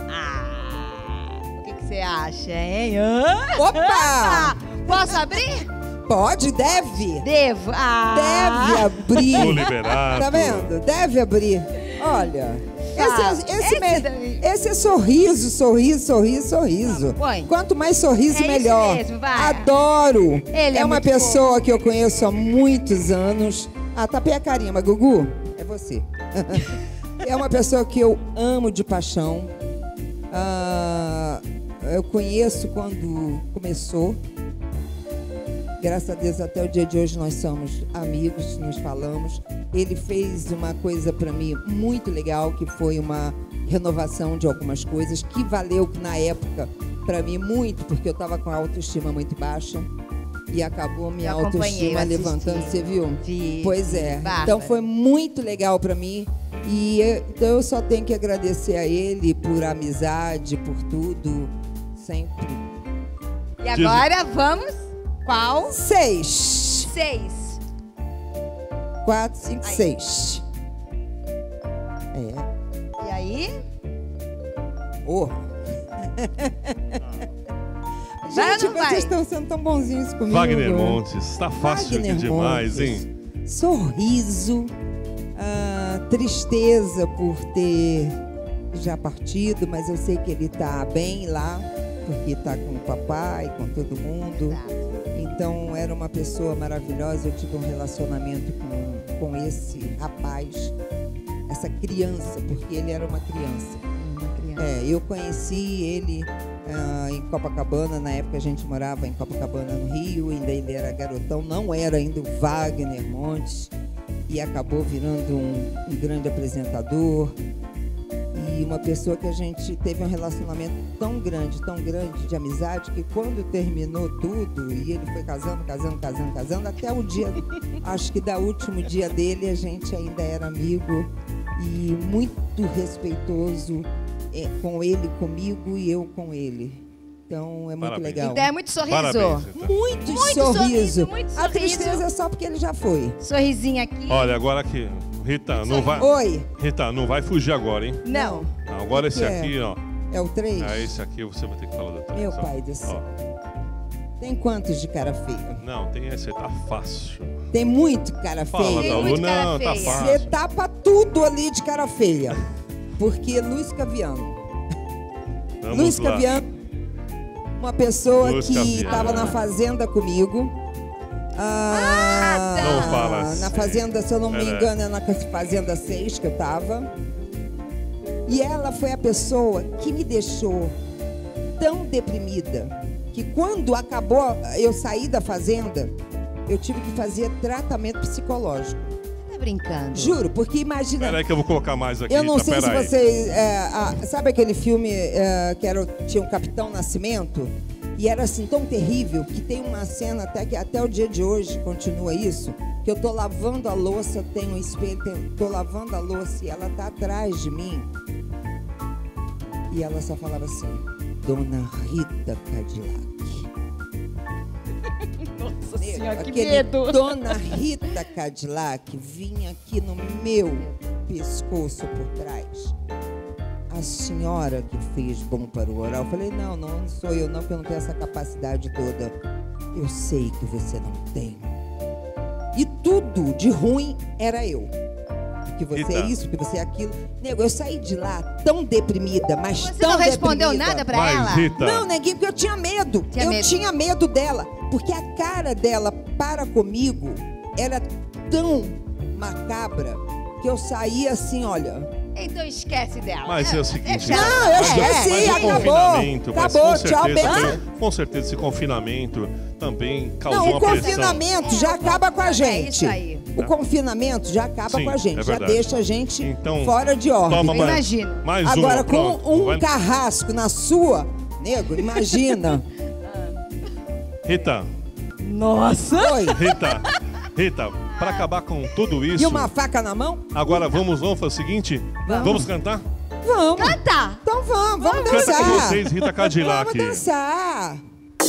O que que você acha, hein? Hã? Opa! Posso abrir? Pode, deve. Devo. Ah. Deve abrir. Vou liberar. Tá vendo? Deve abrir. Olha. Ah, Esse, é- esse, esse me- daí. esse é sorriso, sorriso, sorriso, sorriso. Põe. Quanto mais sorriso, É isso melhor. mesmo, vai. Adoro. Ele é é uma muito pessoa que eu conheço há muitos anos. Ah, tapei a carinha, mas Gugu, é você. É uma pessoa que eu amo de paixão. Ah, eu conheço quando começou. Graças a Deus, até o dia de hoje nós somos amigos, nos falamos. Ele fez uma coisa para mim muito legal, que foi uma renovação de algumas coisas, que valeu na época para mim muito, porque eu estava com a autoestima muito baixa e acabou minha Eu acompanhei, autoestima eu assisti. levantando, você viu? Vi. Pois é. Bárbara. Então foi muito legal para mim. E eu, então eu só tenho que agradecer a ele por amizade, por tudo, sempre. E agora vamos. Qual? Seis. Seis. Quatro, cinco, Aí. seis. É. E aí? Oh. Vai Gente, ou não vai? vocês estão sendo tão bonzinhos comigo. Wagner Montes, tá fácil Wagner aqui demais, Montes. hein? Sorriso, ah, tristeza por ter já partido, mas eu sei que ele está bem lá, porque está com o papai, com todo mundo. Então, era uma pessoa maravilhosa. Eu tive um relacionamento com, com esse rapaz, essa criança, porque ele era uma criança. Uma criança. É, eu conheci ele ah, em Copacabana, na época a gente morava em Copacabana, no Rio, ainda ele era garotão, não era ainda o Wagner Montes, e acabou virando um, um grande apresentador e uma pessoa que a gente teve um relacionamento tão grande, tão grande de amizade, que quando terminou tudo, e ele foi casando, casando, casando, casando, até o dia, acho que da último dia dele, a gente ainda era amigo e muito respeitoso, é, com ele, comigo e eu com ele. Então é muito Parabéns. legal. Então é muito sorriso. Parabéns, Rita. Muito, Muito sorriso. sorriso, muito A sorriso. tristeza é só porque ele já foi. Sorrisinho aqui. Olha, agora aqui. Rita, não vai. Oi. Rita, não vai fugir agora, hein? Não. Não, agora esse que é? aqui, ó. É o três? É esse aqui, você vai ter que falar do três. Meu ó. pai do céu. Ó. Tem quantos de cara feia? Não, tem esse, tá fácil. Tem muito cara Fala, feia. Dalu, não, tá Você fácil. tapa tudo ali de cara feia. Porque Luiz Caviano. Vamos Luiz lá. Caviano, uma pessoa Luiz que Caviano. estava na fazenda comigo. Ah, Não fala Na assim. fazenda, se eu não me Pera. engano, é na fazenda seis que eu tava. E ela foi a pessoa que me deixou tão deprimida que quando acabou, eu saí da fazenda, eu tive que fazer tratamento psicológico. Tá brincando? Juro, porque imagina... Peraí que eu vou colocar mais aqui. Eu não tá, sei se aí. vocês... É, a, sabe aquele filme é, que era, tinha o Capitão Nascimento? E era assim tão terrível que tem uma cena até que até o dia de hoje continua isso, que eu tô lavando a louça, tem um espelho, tem, tô lavando a louça e ela tá atrás de mim. E ela só falava assim, Dona Rita Cadillac. Nossa Senhora, que Aquele medo! Dona Rita Cadillac vinha aqui no meu pescoço por trás. A senhora que fez bom para o oral. Eu falei, não, não, não sou eu não, porque eu não tenho essa capacidade toda. Eu sei que você não tem. E tudo de ruim era eu. Que você Rita. é isso, que você é aquilo. Nego, eu saí de lá tão deprimida, mas Você tão não respondeu deprimida. nada pra Mas, ela? Rita. Não, neguinho, porque eu tinha medo. Tinha eu medo. tinha medo dela. Porque a cara dela para comigo era tão macabra que eu saía assim, olha... Então esquece dela. Mas é o seguinte... Não, eu mas o- esqueci, mas o acabou. confinamento, mas Acabou, com tchau, certeza, beijo. com certeza esse confinamento também causou Não, o uma pressão. confinamento já acaba com a gente. isso aí. O confinamento já acaba Sim, com a gente, é já verdade. deixa a gente Então, fora de ordem. toma mais- Imagina. mais Agora, uma, com pronto. um Vai- carrasco na sua, nego, imagina. Rita, Nossa! Oi. Rita, Rita, para acabar com tudo isso... E uma faca na mão? Agora vamos, vamos fazer o seguinte, Vamos. vamos cantar? Vamos. Cantar. Então vamos, vamos Canta dançar. com vocês, Rita Cadillac. Vamos dançar.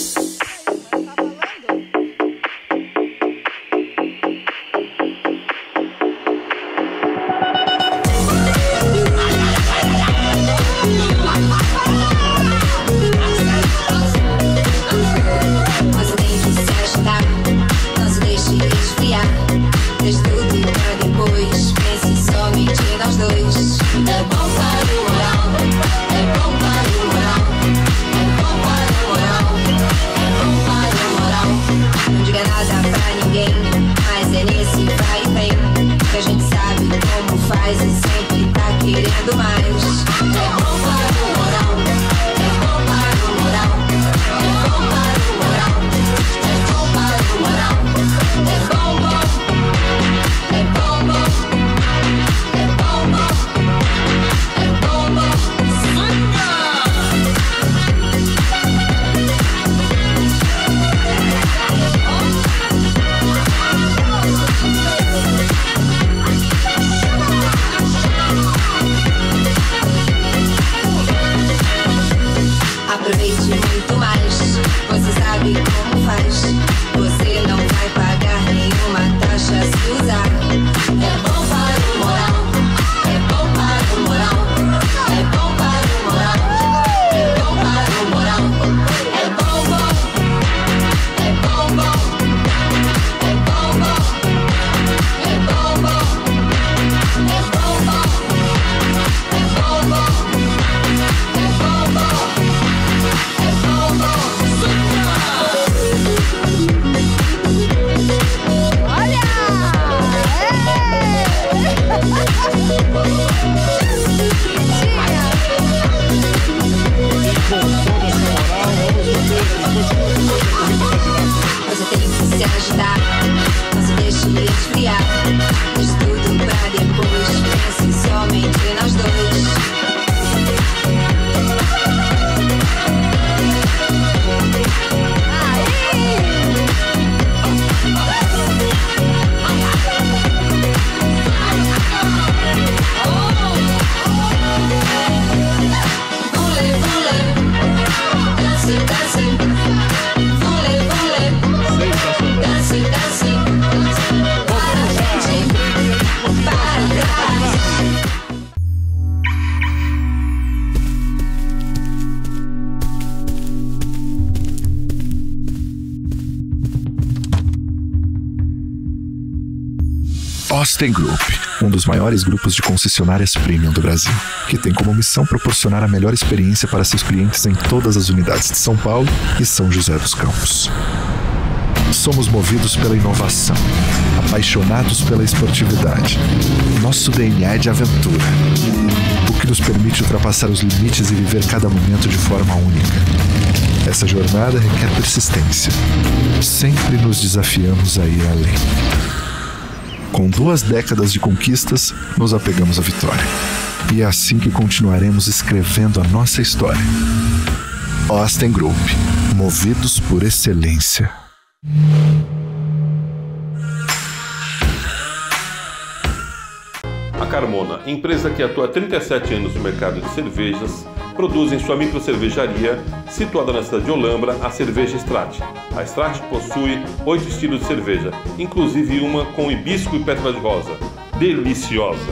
Você tem que se agitar, não se deixe esfriar. Deixe tudo pra depois, pense somente nós dois. É bom para o moral, é bom para o moral, é bom para o moral, é bom para o moral. Não diga nada pra ninguém, mas é nesse vai e vem que a gente sabe como faz e sempre tá querendo mais. É bom para o moral, é bom para o moral, é bom para o moral, é bom para o moral, é bom, bom, é bom, bom, é bom, bom, é bom, bom, aproveite muito mais, você sabe como faz. Você não vai pagar nenhuma taxa se usar. É bom para o moral, é bom para o moral, é bom para o moral, é bom para o moral, é bom, bom, é bom, bom, é bom, bom, é bom, bom, é bom, bom, é bom, bom, é bom, bom. Você tem que se agitar, não se deixe esfriar. Deixe tudo pra depois, pense somente nós dois. Austin Group, um dos maiores grupos de concessionárias premium do Brasil, que tem como missão proporcionar a melhor experiência para seus clientes em todas as unidades de São Paulo e São José dos Campos. Somos movidos pela inovação, apaixonados pela esportividade. Nosso D N A é de aventura. O que que nos permite ultrapassar os limites e viver cada momento de forma única. Essa jornada requer persistência. Sempre nos desafiamos a ir além. Com duas décadas de conquistas, nos apegamos à vitória. E é assim que continuaremos escrevendo a nossa história. Osten Group, movidos por excelência. A Carmona, empresa que atua há trinta e sete anos no mercado de cervejas, produz em sua microcervejaria, situada na cidade de Olambra, a cerveja Strat. A Strat possui oito estilos de cerveja, inclusive uma com hibisco e pétala de rosa. Deliciosa!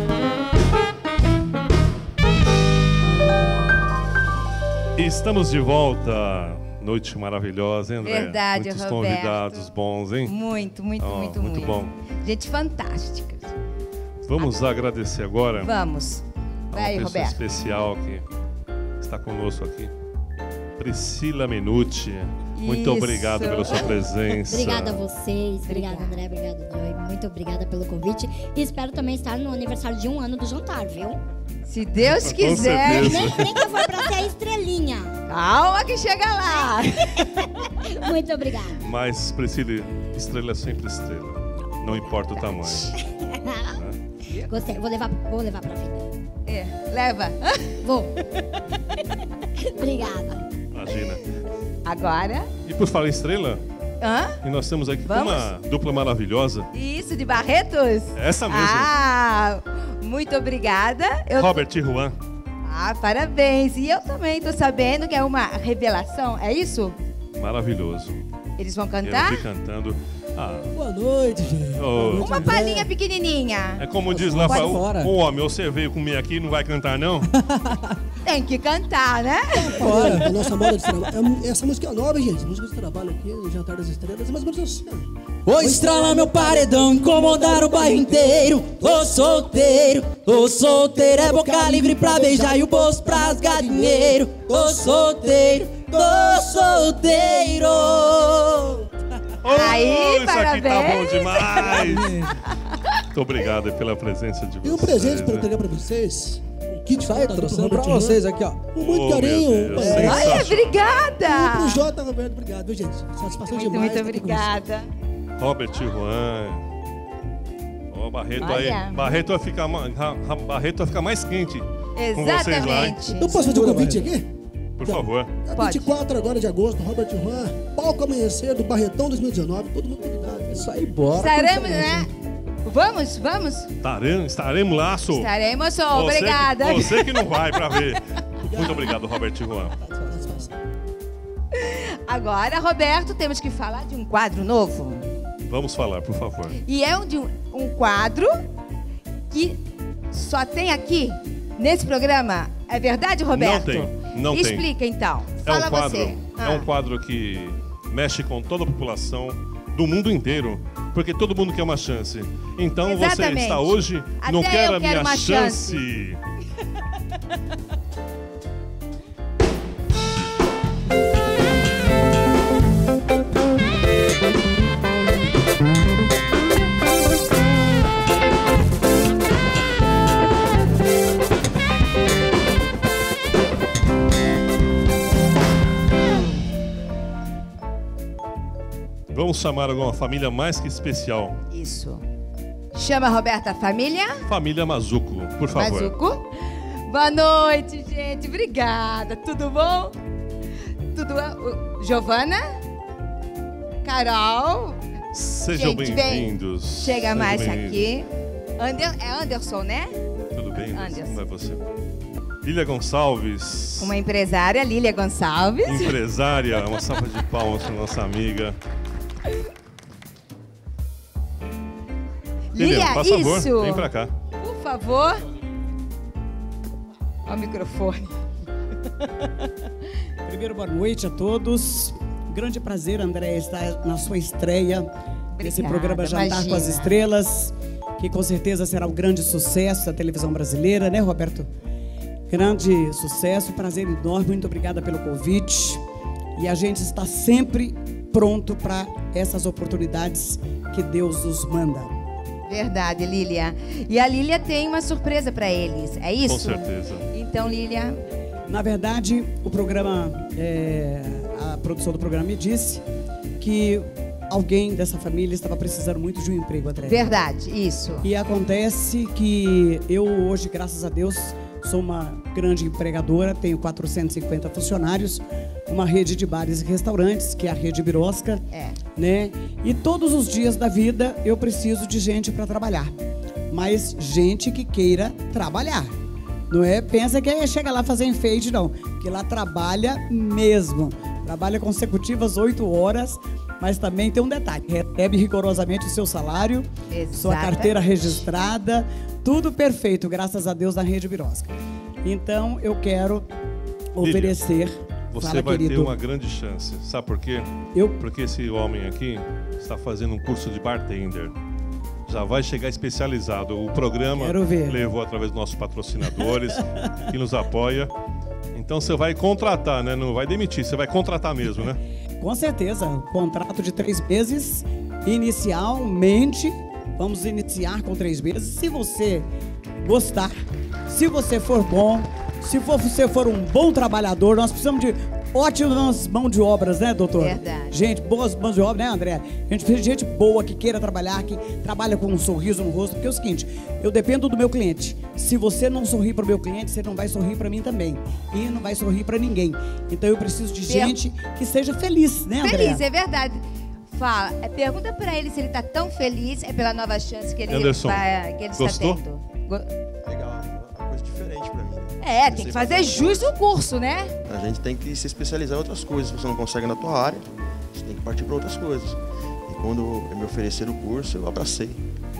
Estamos de volta. Noite maravilhosa, hein, André? Verdade, Muitos Roberto. convidados bons, hein? Muito, muito, Oh, muito, muito muito. bom. Gente fantástica. Vamos agradecer agora Vamos. a Vai, uma pessoa Roberto. especial que está conosco aqui. Priscila Menucci. Muito Isso. obrigado pela sua presença. Obrigada a vocês, obrigada André, obrigado Joy, muito obrigada pelo convite e espero também estar no aniversário de um ano do jantar, viu? Se Deus Com quiser. certeza. Nem, nem que for pra ser a estrelinha. Calma que chega lá. Muito obrigada. Mas, Priscila, estrela é sempre estrela. Não importa o tamanho. Gostei, vou levar, vou levar pra vida. É, leva. Vou. Obrigada. Imagina. Agora. E por falar em estrela, Hã? e nós temos aqui Vamos? uma dupla maravilhosa. Isso, de Barretos? Essa mesmo. Ah, muito obrigada. Eu... Robert e Juan. Ah, parabéns. E eu também tô sabendo que é uma revelação, é isso? Maravilhoso. Eles vão Eu cantar? vi cantando. Ah, Boa noite, gente. oh, Uma palhinha pequenininha. É como diz lá, Pode o, fora. o homem, você veio comer aqui e não vai cantar, não? Tem que cantar, né? Olha, a nossa moda de trabalho. É- Essa música é nova, gente. Música de trabalho aqui, no Jantar das Estrelas. É mais ou menos assim. ó. Vou estralar meu paredão, incomodar o bairro inteiro. Tô solteiro, tô solteiro, é boca livre pra beijar e o bolso pra rasgar dinheiro. Tô solteiro, tô solteiro. Aí, isso aqui tá bom parabéns. demais. Muito obrigado pela presença de vocês. E um presente para né? entregar pra vocês. Um kit Aí, fantado trouxemos pro pra Robert vocês Hunt. aqui, ó. Com muito Oh, meu carinho. Deus, é, sensacional. Ai, obrigada. E pro Jota, Roberto, obrigado, viu, gente? Satisfação Muito, demais. muito estar aqui com obrigada. Robert e Juan. Ó, Barreto Olha. aí. Barreto vai ficar, ma- ra- ra- Barreto vai ficar mais quente com vocês lá, hein? Exatamente. Eu posso fazer um convite aqui? Por favor. É Pode. vinte e quatro agora de agosto, Robert Juan, palco amanhecer do Barretão dois mil e dezenove, todo mundo convidado. Isso aí, bora. Estaremos, né? Vamos, vamos? Estaremos, estaremos lá, sou. Estaremos, sou. Você que- Obrigada. Você que não vai pra ver. Muito obrigado, Robert e Juan. Agora, Roberto, temos que falar de um quadro novo. Vamos falar, por favor. E é um, de um, um quadro que só tem aqui, nesse programa. É verdade, Roberto? Não tem, não tem. Explica, então. É Fala um quadro, você. é um quadro que mexe com toda a população do mundo inteiro, porque todo mundo quer uma chance. Então você Exatamente. está hoje, não Até quer eu a quero minha uma chance. chance. Vamos chamar alguma família mais que especial. Isso. Chama, Roberta, a família? Família Mazuco, por favor. Mazuco. Boa noite, gente. Obrigada. Tudo bom? Tudo bom? Giovana? Carol? Sejam Gente, vem. bem-vindos. Chega Sejam mais bem-vindos. aqui. Ander, é Anderson, né? Tudo bem? Anderson. Como é você? Lília Gonçalves, Uma empresária, Lília Gonçalves. empresária, uma salva de palmas para nossa amiga. Lília, por favor, isso. vem pra cá. Por favor. Ao microfone. Primeiro, boa noite a todos. Grande prazer, André, estar na sua estreia desse Obrigada, programa Jantar imagina. com as Estrelas, que com certeza será um grande sucesso da televisão brasileira, né, Roberto? Grande sucesso, prazer enorme, muito obrigada pelo convite. E a gente está sempre pronto para essas oportunidades que Deus nos manda. Verdade, Lília. E a Lília tem uma surpresa para eles, é isso? Com certeza. Então, Lília... Na verdade, o programa, é, a produção do programa me disse que alguém dessa família estava precisando muito de um emprego, André. Verdade, isso. E acontece que eu hoje, graças a Deus, sou uma grande empregadora, tenho quatrocentos e cinquenta funcionários, uma rede de bares e restaurantes, que é a Rede Birosca, é. né? E todos os dias da vida eu preciso de gente para trabalhar, mas gente que queira trabalhar. Não é? Pensa que chega lá fazer enfeite, não. Porque lá trabalha mesmo. Trabalha consecutivas oito horas, mas também tem um detalhe. Recebe rigorosamente o seu salário, Exatamente. Sua carteira registrada, tudo perfeito, graças a Deus, na Rede Birosca. Então, eu quero oferecer... Você Fala, vai querido. ter uma grande chance. Sabe por quê? Eu? Porque esse homem aqui está fazendo um curso de bartender. Já vai chegar especializado. O programa Quero ver. levou através dos nossos patrocinadores, que nos apoia. Então você vai contratar, né? Não vai demitir, você vai contratar mesmo, né? Com certeza. Contrato de três meses, inicialmente, vamos iniciar com três meses. Se você gostar, se você for bom, se for, você for um bom trabalhador, nós precisamos de ótimas mãos de obras, né, doutor? Verdade. Gente, boas mãos de obra, né, André? A gente precisa de gente boa, que queira trabalhar, que trabalha com um sorriso no rosto. Porque é o seguinte, eu dependo do meu cliente. Se você não sorrir para o meu cliente, você não vai sorrir para mim também. E não vai sorrir para ninguém. Então eu preciso de gente que seja feliz, né, André? Feliz, é verdade. Fala, é, pergunta pra ele se ele tá tão feliz, é pela nova chance que ele, Anderson, vai, que ele está gostou? tendo. Go- Legal, uma coisa diferente pra mim. Né? É, tem que fazer jus no curso, né? A gente tem que se especializar em outras coisas. Se você não consegue na tua área, você tem que partir para outras coisas. E quando me ofereceram o curso, eu abracei.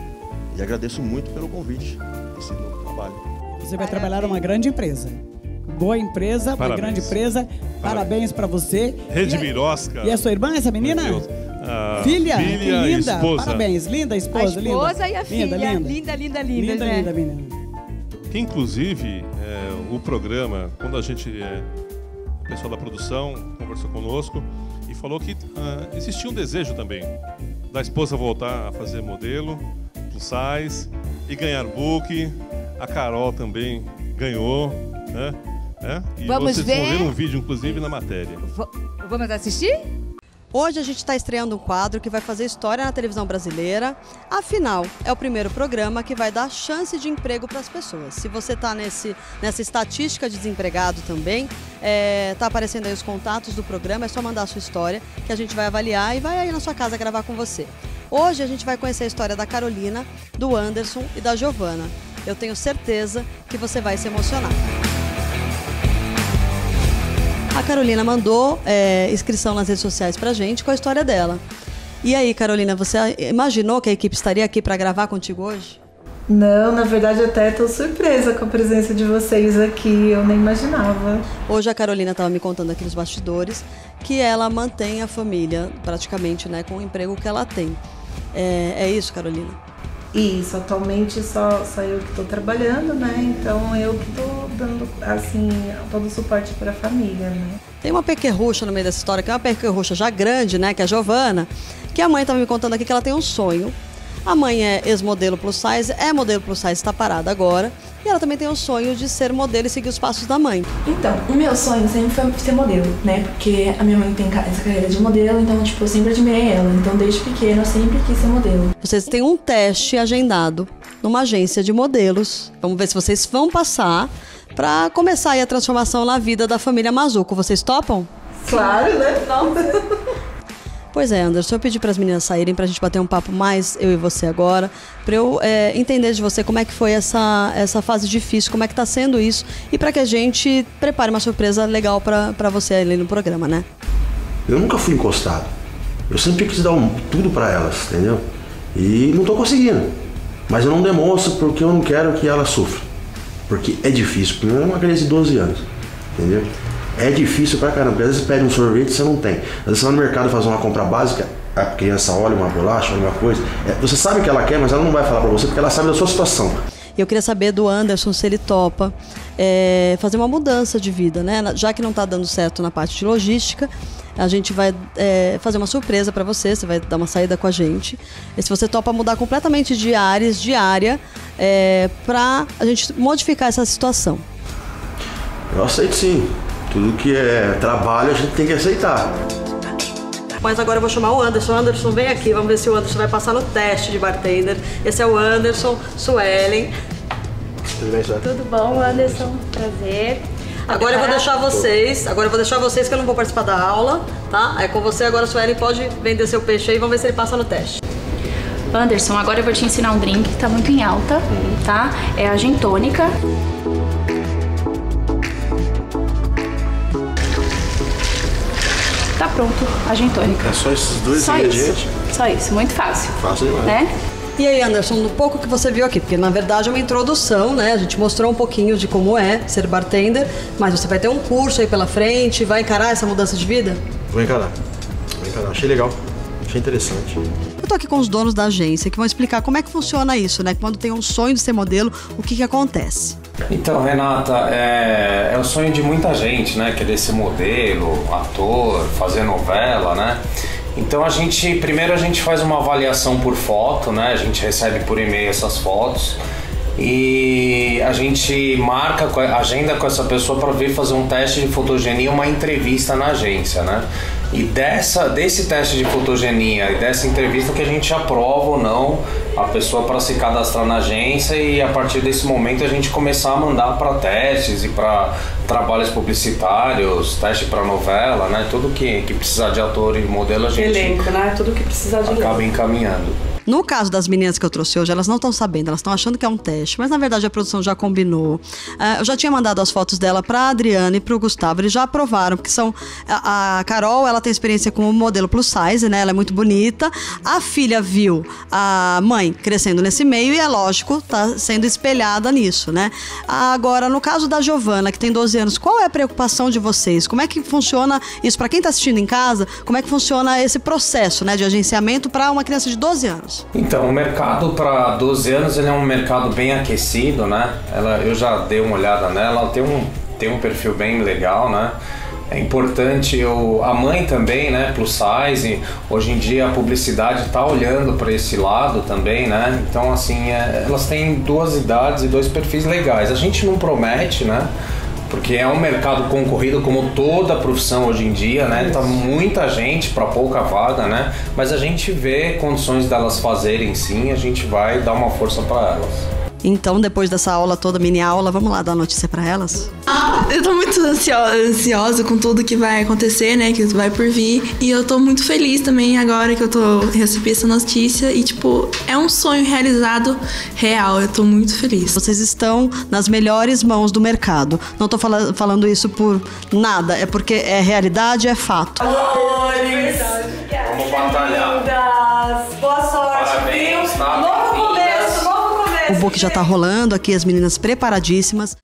E agradeço muito pelo convite, esse novo trabalho. Você vai trabalhar numa grande empresa. Boa empresa, uma Parabéns. grande empresa. Parabéns pra você. Rede E a- Birosca. E a sua irmã, essa menina? Meu Deus. Ah, Filha? filha Que e linda. esposa. Parabéns. Linda a esposa, A esposa linda. e a filha. Linda, linda. Linda, linda, linda, Linda, né? linda, menina. Que inclusive é, o programa, quando a gente, é, o pessoal da produção conversou conosco e falou que ah, existia um desejo também da esposa voltar a fazer modelo, plus size e ganhar book. A Carol também ganhou, né? É? E Vamos vocês ver? vão ver um vídeo, inclusive, na matéria. V- vamos assistir? Hoje a gente está estreando um quadro que vai fazer história na televisão brasileira. Afinal, é o primeiro programa que vai dar chance de emprego para as pessoas. Se você está nessa estatística de desempregado também, está aparecendo aí os contatos do programa, é só mandar a sua história que a gente vai avaliar e vai aí na sua casa gravar com você. Hoje a gente vai conhecer a história da Carolina, do Anderson e da Giovana. Eu tenho certeza que você vai se emocionar. A Carolina mandou é, inscrição nas redes sociais pra gente com a história dela. E aí, Carolina, você imaginou que a equipe estaria aqui para gravar contigo hoje? Não, na verdade até estou surpresa com a presença de vocês aqui, eu nem imaginava. Hoje a Carolina estava me contando aqui nos bastidores que ela mantém a família praticamente, né, com o emprego que ela tem. É, é isso, Carolina? Isso, atualmente só, só eu que estou trabalhando, né? Então eu que estou dando, assim, todo o suporte para a família, né? Tem uma pequerrucha no meio dessa história, que é uma pequerrucha já grande, né, que é a Giovana, que a mãe estava me contando aqui que ela tem um sonho. A mãe é ex-modelo plus size, é modelo plus size, está parada agora. E ela também tem o sonho de ser modelo e seguir os passos da mãe. Então, o meu sonho sempre foi ser modelo, né? Porque a minha mãe tem essa carreira de modelo, então, tipo, eu sempre admirei ela. Então, desde pequena, eu sempre quis ser modelo. Vocês têm um teste agendado numa agência de modelos. Vamos ver se vocês vão passar para começar aí a transformação na vida da família Mazzucco. Vocês topam? Claro, né? Nossa. Pois é, Anderson, eu pedi para as meninas saírem para a gente bater um papo mais, eu e você agora, para eu é, entender de você como é que foi essa, essa fase difícil, como é que está sendo isso, e para que a gente prepare uma surpresa legal para você ali no programa, né? Eu nunca fui encostado. Eu sempre quis dar um, tudo para elas, entendeu? E não estou conseguindo. Mas eu não demonstro porque eu não quero que elas sofram. Porque é difícil. Primeiro é uma criança de doze anos, entendeu? É difícil pra caramba, porque às vezes pede um sorvete e você não tem. Às vezes você vai no mercado fazer uma compra básica, a criança olha uma bolacha, olha uma coisa. É, você sabe que ela quer, mas ela não vai falar pra você porque ela sabe da sua situação. Eu queria saber do Anderson se ele topa é, fazer uma mudança de vida, né? Já que não está dando certo na parte de logística, a gente vai é, fazer uma surpresa para você, você vai dar uma saída com a gente. E se você topa mudar completamente de áreas, de área, é, para a gente modificar essa situação. Eu aceito sim. Tudo que é trabalho a gente tem que aceitar. Mas agora eu vou chamar o Anderson. Anderson, vem aqui, vamos ver se o Anderson vai passar no teste de bartender. Esse é o Anderson, Suelen. Tudo bem, Suelen? Tudo bom, Anderson? Prazer. Agora eu vou deixar vocês, agora eu vou deixar vocês que eu não vou participar da aula, tá? É com você agora, Suelen, pode vender seu peixe aí, vamos ver se ele passa no teste. Anderson, agora eu vou te ensinar um drink que tá muito em alta, tá? É a gin tônica. Tá pronto, a gin tônica. É só esses dois só ingredientes? Isso. Só isso, muito fácil. Fácil demais. Né? E aí, Anderson, do pouco que você viu aqui, porque na verdade é uma introdução, né? A gente mostrou um pouquinho de como é ser bartender, mas você vai ter um curso aí pela frente, vai encarar essa mudança de vida? Vou encarar. Vou encarar. Achei legal. Achei interessante. Eu tô aqui com os donos da agência que vão explicar como é que funciona isso, né? Quando tem um sonho de ser modelo, o que que acontece? Então, Renata, é, é o sonho de muita gente, né? Querer ser modelo, ator, fazer novela, né? Então a gente, primeiro a gente faz uma avaliação por foto, né? A gente recebe por e-mail essas fotos e a gente marca, agenda com essa pessoa para vir fazer um teste de fotogenia, uma entrevista na agência, né? E dessa, desse teste de fotogenia e dessa entrevista que a gente aprova ou não a pessoa para se cadastrar na agência e a partir desse momento a gente começar a mandar para testes e para trabalhos publicitários, teste para novela, né? Tudo que, que precisar de ator e modelo a gente elenco, né? Tudo que precisar de acaba encaminhando. No caso das meninas que eu trouxe hoje, elas não estão sabendo, elas estão achando que é um teste, mas na verdade a produção já combinou. Uh, eu já tinha mandado as fotos dela para a Adriana e para o Gustavo, eles já aprovaram, porque são... A, a Carol, ela tem experiência como modelo plus size, né? Ela é muito bonita. A filha viu a mãe crescendo nesse meio e, é lógico, tá sendo espelhada nisso, né? Agora, no caso da Giovana, que tem doze anos, qual é a preocupação de vocês? Como é que funciona isso? Para quem está assistindo em casa, como é que funciona esse processo, né, de agenciamento para uma criança de doze anos? Então, o mercado para doze anos ele é um mercado bem aquecido, né? Ela, eu já dei uma olhada nela, ela tem um, tem um perfil bem legal, né? É importante, eu, a mãe também, né, plus size, hoje em dia a publicidade está olhando para esse lado também, né? Então, assim, é, elas têm duas idades e dois perfis legais. A gente não promete, né? Porque é um mercado concorrido como toda a profissão hoje em dia, né? Tá muita gente para pouca vaga, né? Mas a gente vê condições delas fazerem sim, a gente vai dar uma força para elas. Então, depois dessa aula toda, mini aula, vamos lá dar notícia para elas? Eu tô muito ansiosa, ansiosa com tudo que vai acontecer, né? Que vai por vir. E eu tô muito feliz também agora que eu tô recebi essa notícia. E, tipo, é um sonho realizado real. Eu tô muito feliz. Vocês estão nas melhores mãos do mercado. Não tô fala- falando isso por nada. É porque é realidade, é fato. Amores! Vamos batalhar. Boa sorte! Parabéns, tá? Novo começo, novo começo! O book já tá rolando aqui, as meninas preparadíssimas.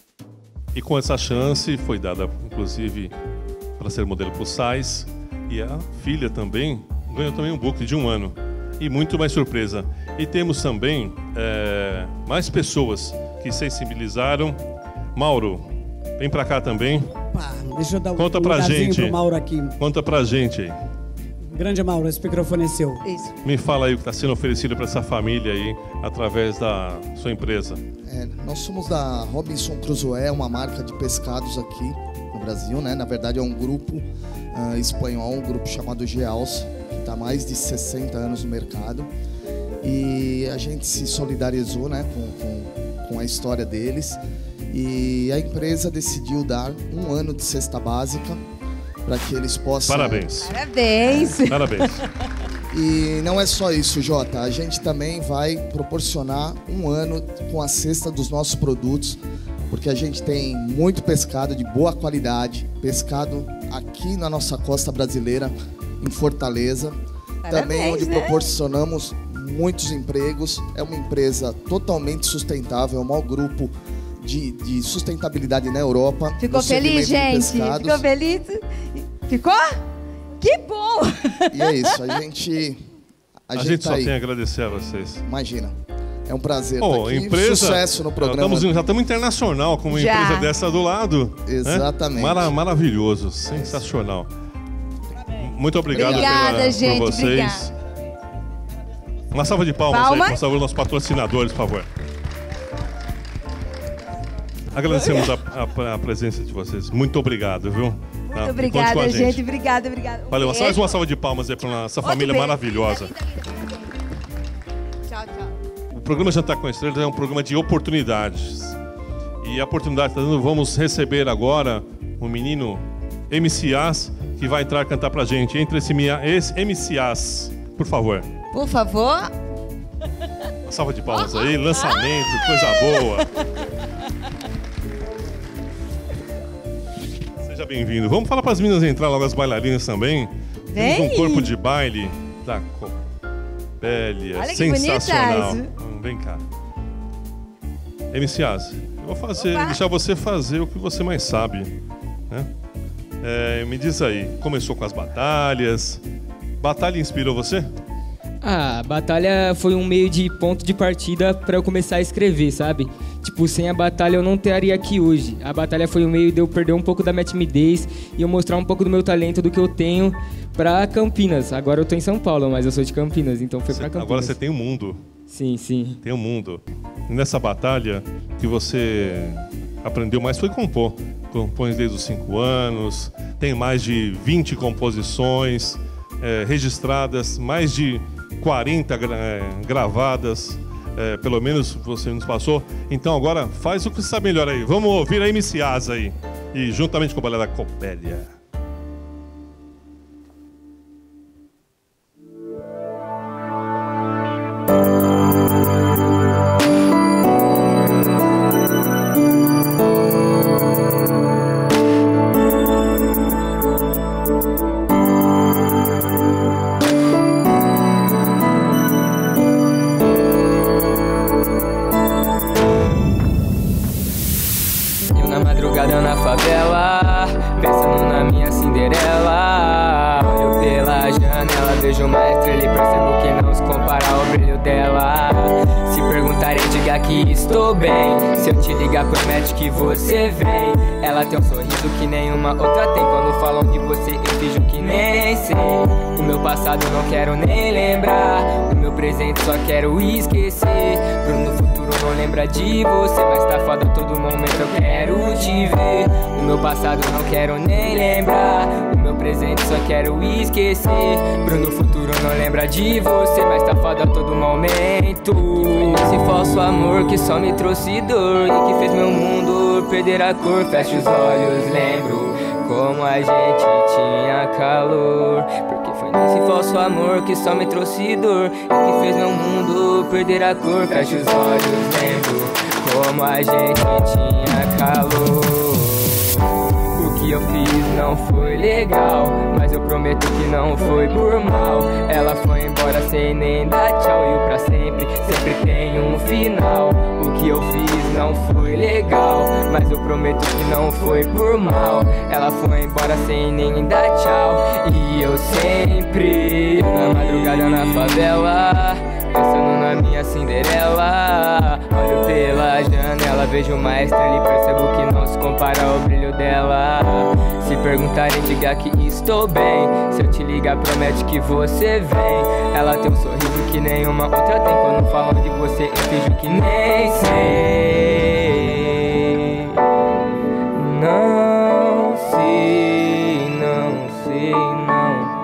E com essa chance foi dada, inclusive, para ser modelo plus size. E a filha também ganhou também um book de um ano. E muito mais surpresa. E temos também é, mais pessoas que sensibilizaram. Mauro, vem para cá também. Opa, deixa eu dar um Conta pra gente. pro Mauro aqui. Conta pra gente aí. Grande Mauro, esse microfone é seu. Isso. Me fala aí o que está sendo oferecido para essa família aí, através da sua empresa. É, nós somos da Robinson Crusoe, uma marca de pescados aqui no Brasil, né? Na verdade é um grupo uh, espanhol, um grupo chamado Geals, que está há mais de sessenta anos no mercado. E a gente se solidarizou, né, com, com, com a história deles. E a empresa decidiu dar um ano de cesta básica para que eles possam... Parabéns. Parabéns. Parabéns. E não é só isso, Jota. A gente também vai proporcionar um ano com a cesta dos nossos produtos, porque a gente tem muito pescado de boa qualidade, pescado aqui na nossa costa brasileira, em Fortaleza. Parabéns, também onde né? proporcionamos muitos empregos. É uma empresa totalmente sustentável, é o maior grupo de, de sustentabilidade na Europa. Ficou no segmento feliz, de gente? pescados. Ficou feliz? Ficou? Que bom! E é isso, a gente... A, A, gente, tá só aí. tem a agradecer a vocês. Imagina. É um prazer Pô, estar aqui. empresa, Sucesso no programa. Já estamos, já estamos internacional com uma Já. empresa dessa do lado. né? Exatamente. Mara- maravilhoso, sensacional. muito obrigado Obrigada, pela, gente, por vocês. obrigada. Uma salva de palmas Palma. aí, por favor, nossos patrocinadores, por favor. Agradecemos a, a, a presença de vocês. Muito obrigado, viu? Muito Tá? obrigada, Conte com a gente. Obrigada, obrigada. Um Valeu, beijo. mais uma salva de palmas aí para nossa família beijo. maravilhosa. Tchau, tchau. O programa Jantar com Estrelas é um programa de oportunidades. E a oportunidade está dando, vamos receber agora um menino M C As que vai entrar e cantar pra gente. Entre esse, esse M C As, por favor. Por favor. Uma salva de palmas aí, lançamento, coisa boa. Seja bem-vindo. Vamos falar para as meninas entrar logo, as bailarinas também. Vem. Temos um corpo de baile da Copélia. Olha que sensacional. bonitas. Hum, vem cá. M C As, eu vou fazer, Opa. deixar você fazer o que você mais sabe. Né? É, me diz aí, começou com as batalhas. Batalha inspirou você? Ah, a batalha foi um meio de ponto de partida para eu começar a escrever, sabe? Tipo, sem a batalha eu não estaria aqui hoje. A batalha foi um meio de eu perder um pouco da minha timidez e eu mostrar um pouco do meu talento, do que eu tenho pra Campinas. Agora eu tô em São Paulo, mas eu sou de Campinas, então foi pra Campinas. Agora você tem o mundo. Sim, sim. Tem o mundo. E nessa batalha que você aprendeu mais foi compor. Compõe desde os cinco anos, tem mais de vinte composições é, registradas, mais de quarenta gra é, gravadas, é, pelo menos você nos passou. Então agora faz o que você sabe melhor aí. Vamos ouvir a M C As aí. E juntamente com a Balé da Copélia. Eu na madrugada na favela, pensando na minha Cinderela. Olho pela janela, vejo uma estrela e percebo que não se compara ao brilho dela. Se perguntarem, diga que estou bem. Se eu te ligar, promete que você vem. Ela tem um sorriso que nenhuma outra tem. Quando falam de você, eu finjo que nem sei. O meu passado não quero nem lembrar. O meu presente só quero esquecer. Pro no futuro não lembra de você, mas tá foda todo momento eu quero te ver. O meu passado não quero nem lembrar. O meu presente só quero esquecer. Pro no futuro não lembra de você, mas tá foda todo momento. Foi nesse falso amor que só me trouxe dor e que fez meu mundo perder a cor. Fecho os olhos, lembro como a gente tinha calor. Porque foi nesse falso amor que só me trouxe dor e que fez meu mundo perder a cor. Fecho os olhos, lembro como a gente tinha calor. O que eu fiz não foi legal, mas eu prometo que não foi por mal. Ela foi embora sem nem dar tchau, e o pra sempre, sempre tem um final. O que eu fiz não foi legal, mas eu prometo que não foi por mal. Ela foi embora sem nem dar tchau, e eu sempre na madrugada na favela, pensando na minha Cinderela. Olho pela janela, vejo uma estrela e percebo que não se compara ao brilho dela. Se perguntarem, diga que estou bem. Se eu te ligar, promete que você vem. Ela tem um sorriso que nenhuma outra tem. Quando falam de você, eu finjo que nem sei. Não sei, não sei, não.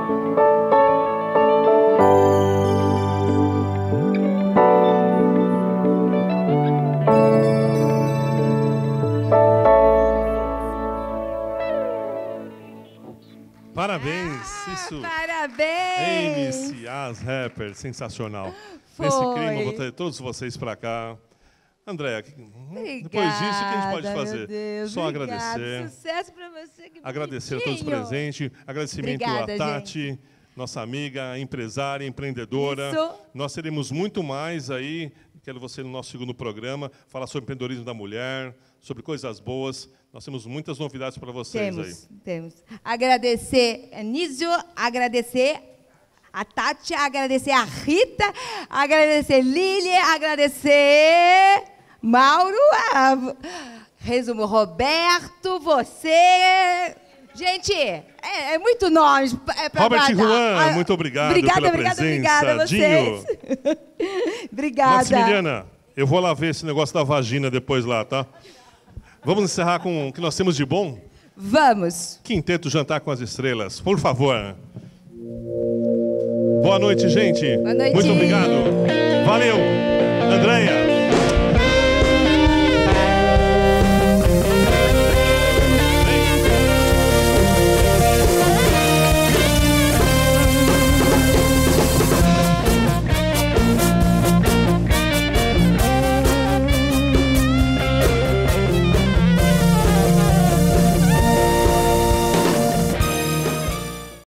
Parabéns, isso. Parabéns. M C As Rapper, sensacional. Foi. Nesse clima, eu vou trazer todos vocês para cá. Andréa, depois disso, o que a gente pode fazer? Meu Deus, Só obrigada. agradecer. Sucesso pra você. Que Agradecer a todos os bonitinho. presentes. Agradecimento Obrigada, a Tati, nossa amiga, empresária, empreendedora. Isso. Nós teremos muito mais aí. Quero você no nosso segundo programa, falar sobre empreendedorismo da mulher, sobre coisas boas. Nós temos muitas novidades para vocês Temos, aí. temos. Agradecer a Nísio, agradecer a Tati, agradecer a Rita, agradecer Lili, agradecer Mauro, a... resumo Roberto, você, Gente, é, é muito nome. É pra Robert dar- Juan, Ah, muito obrigado obrigada, pela obrigada, presença. obrigada a vocês. Dinho. Obrigada. Maximiliana, eu vou lá ver esse negócio da vagina depois lá, tá? Vamos encerrar com o que nós temos de bom? Vamos. Quinteto Jantar com as Estrelas, por favor. Boa noite, gente. Boa noite. Muito obrigado. Valeu. Andréia.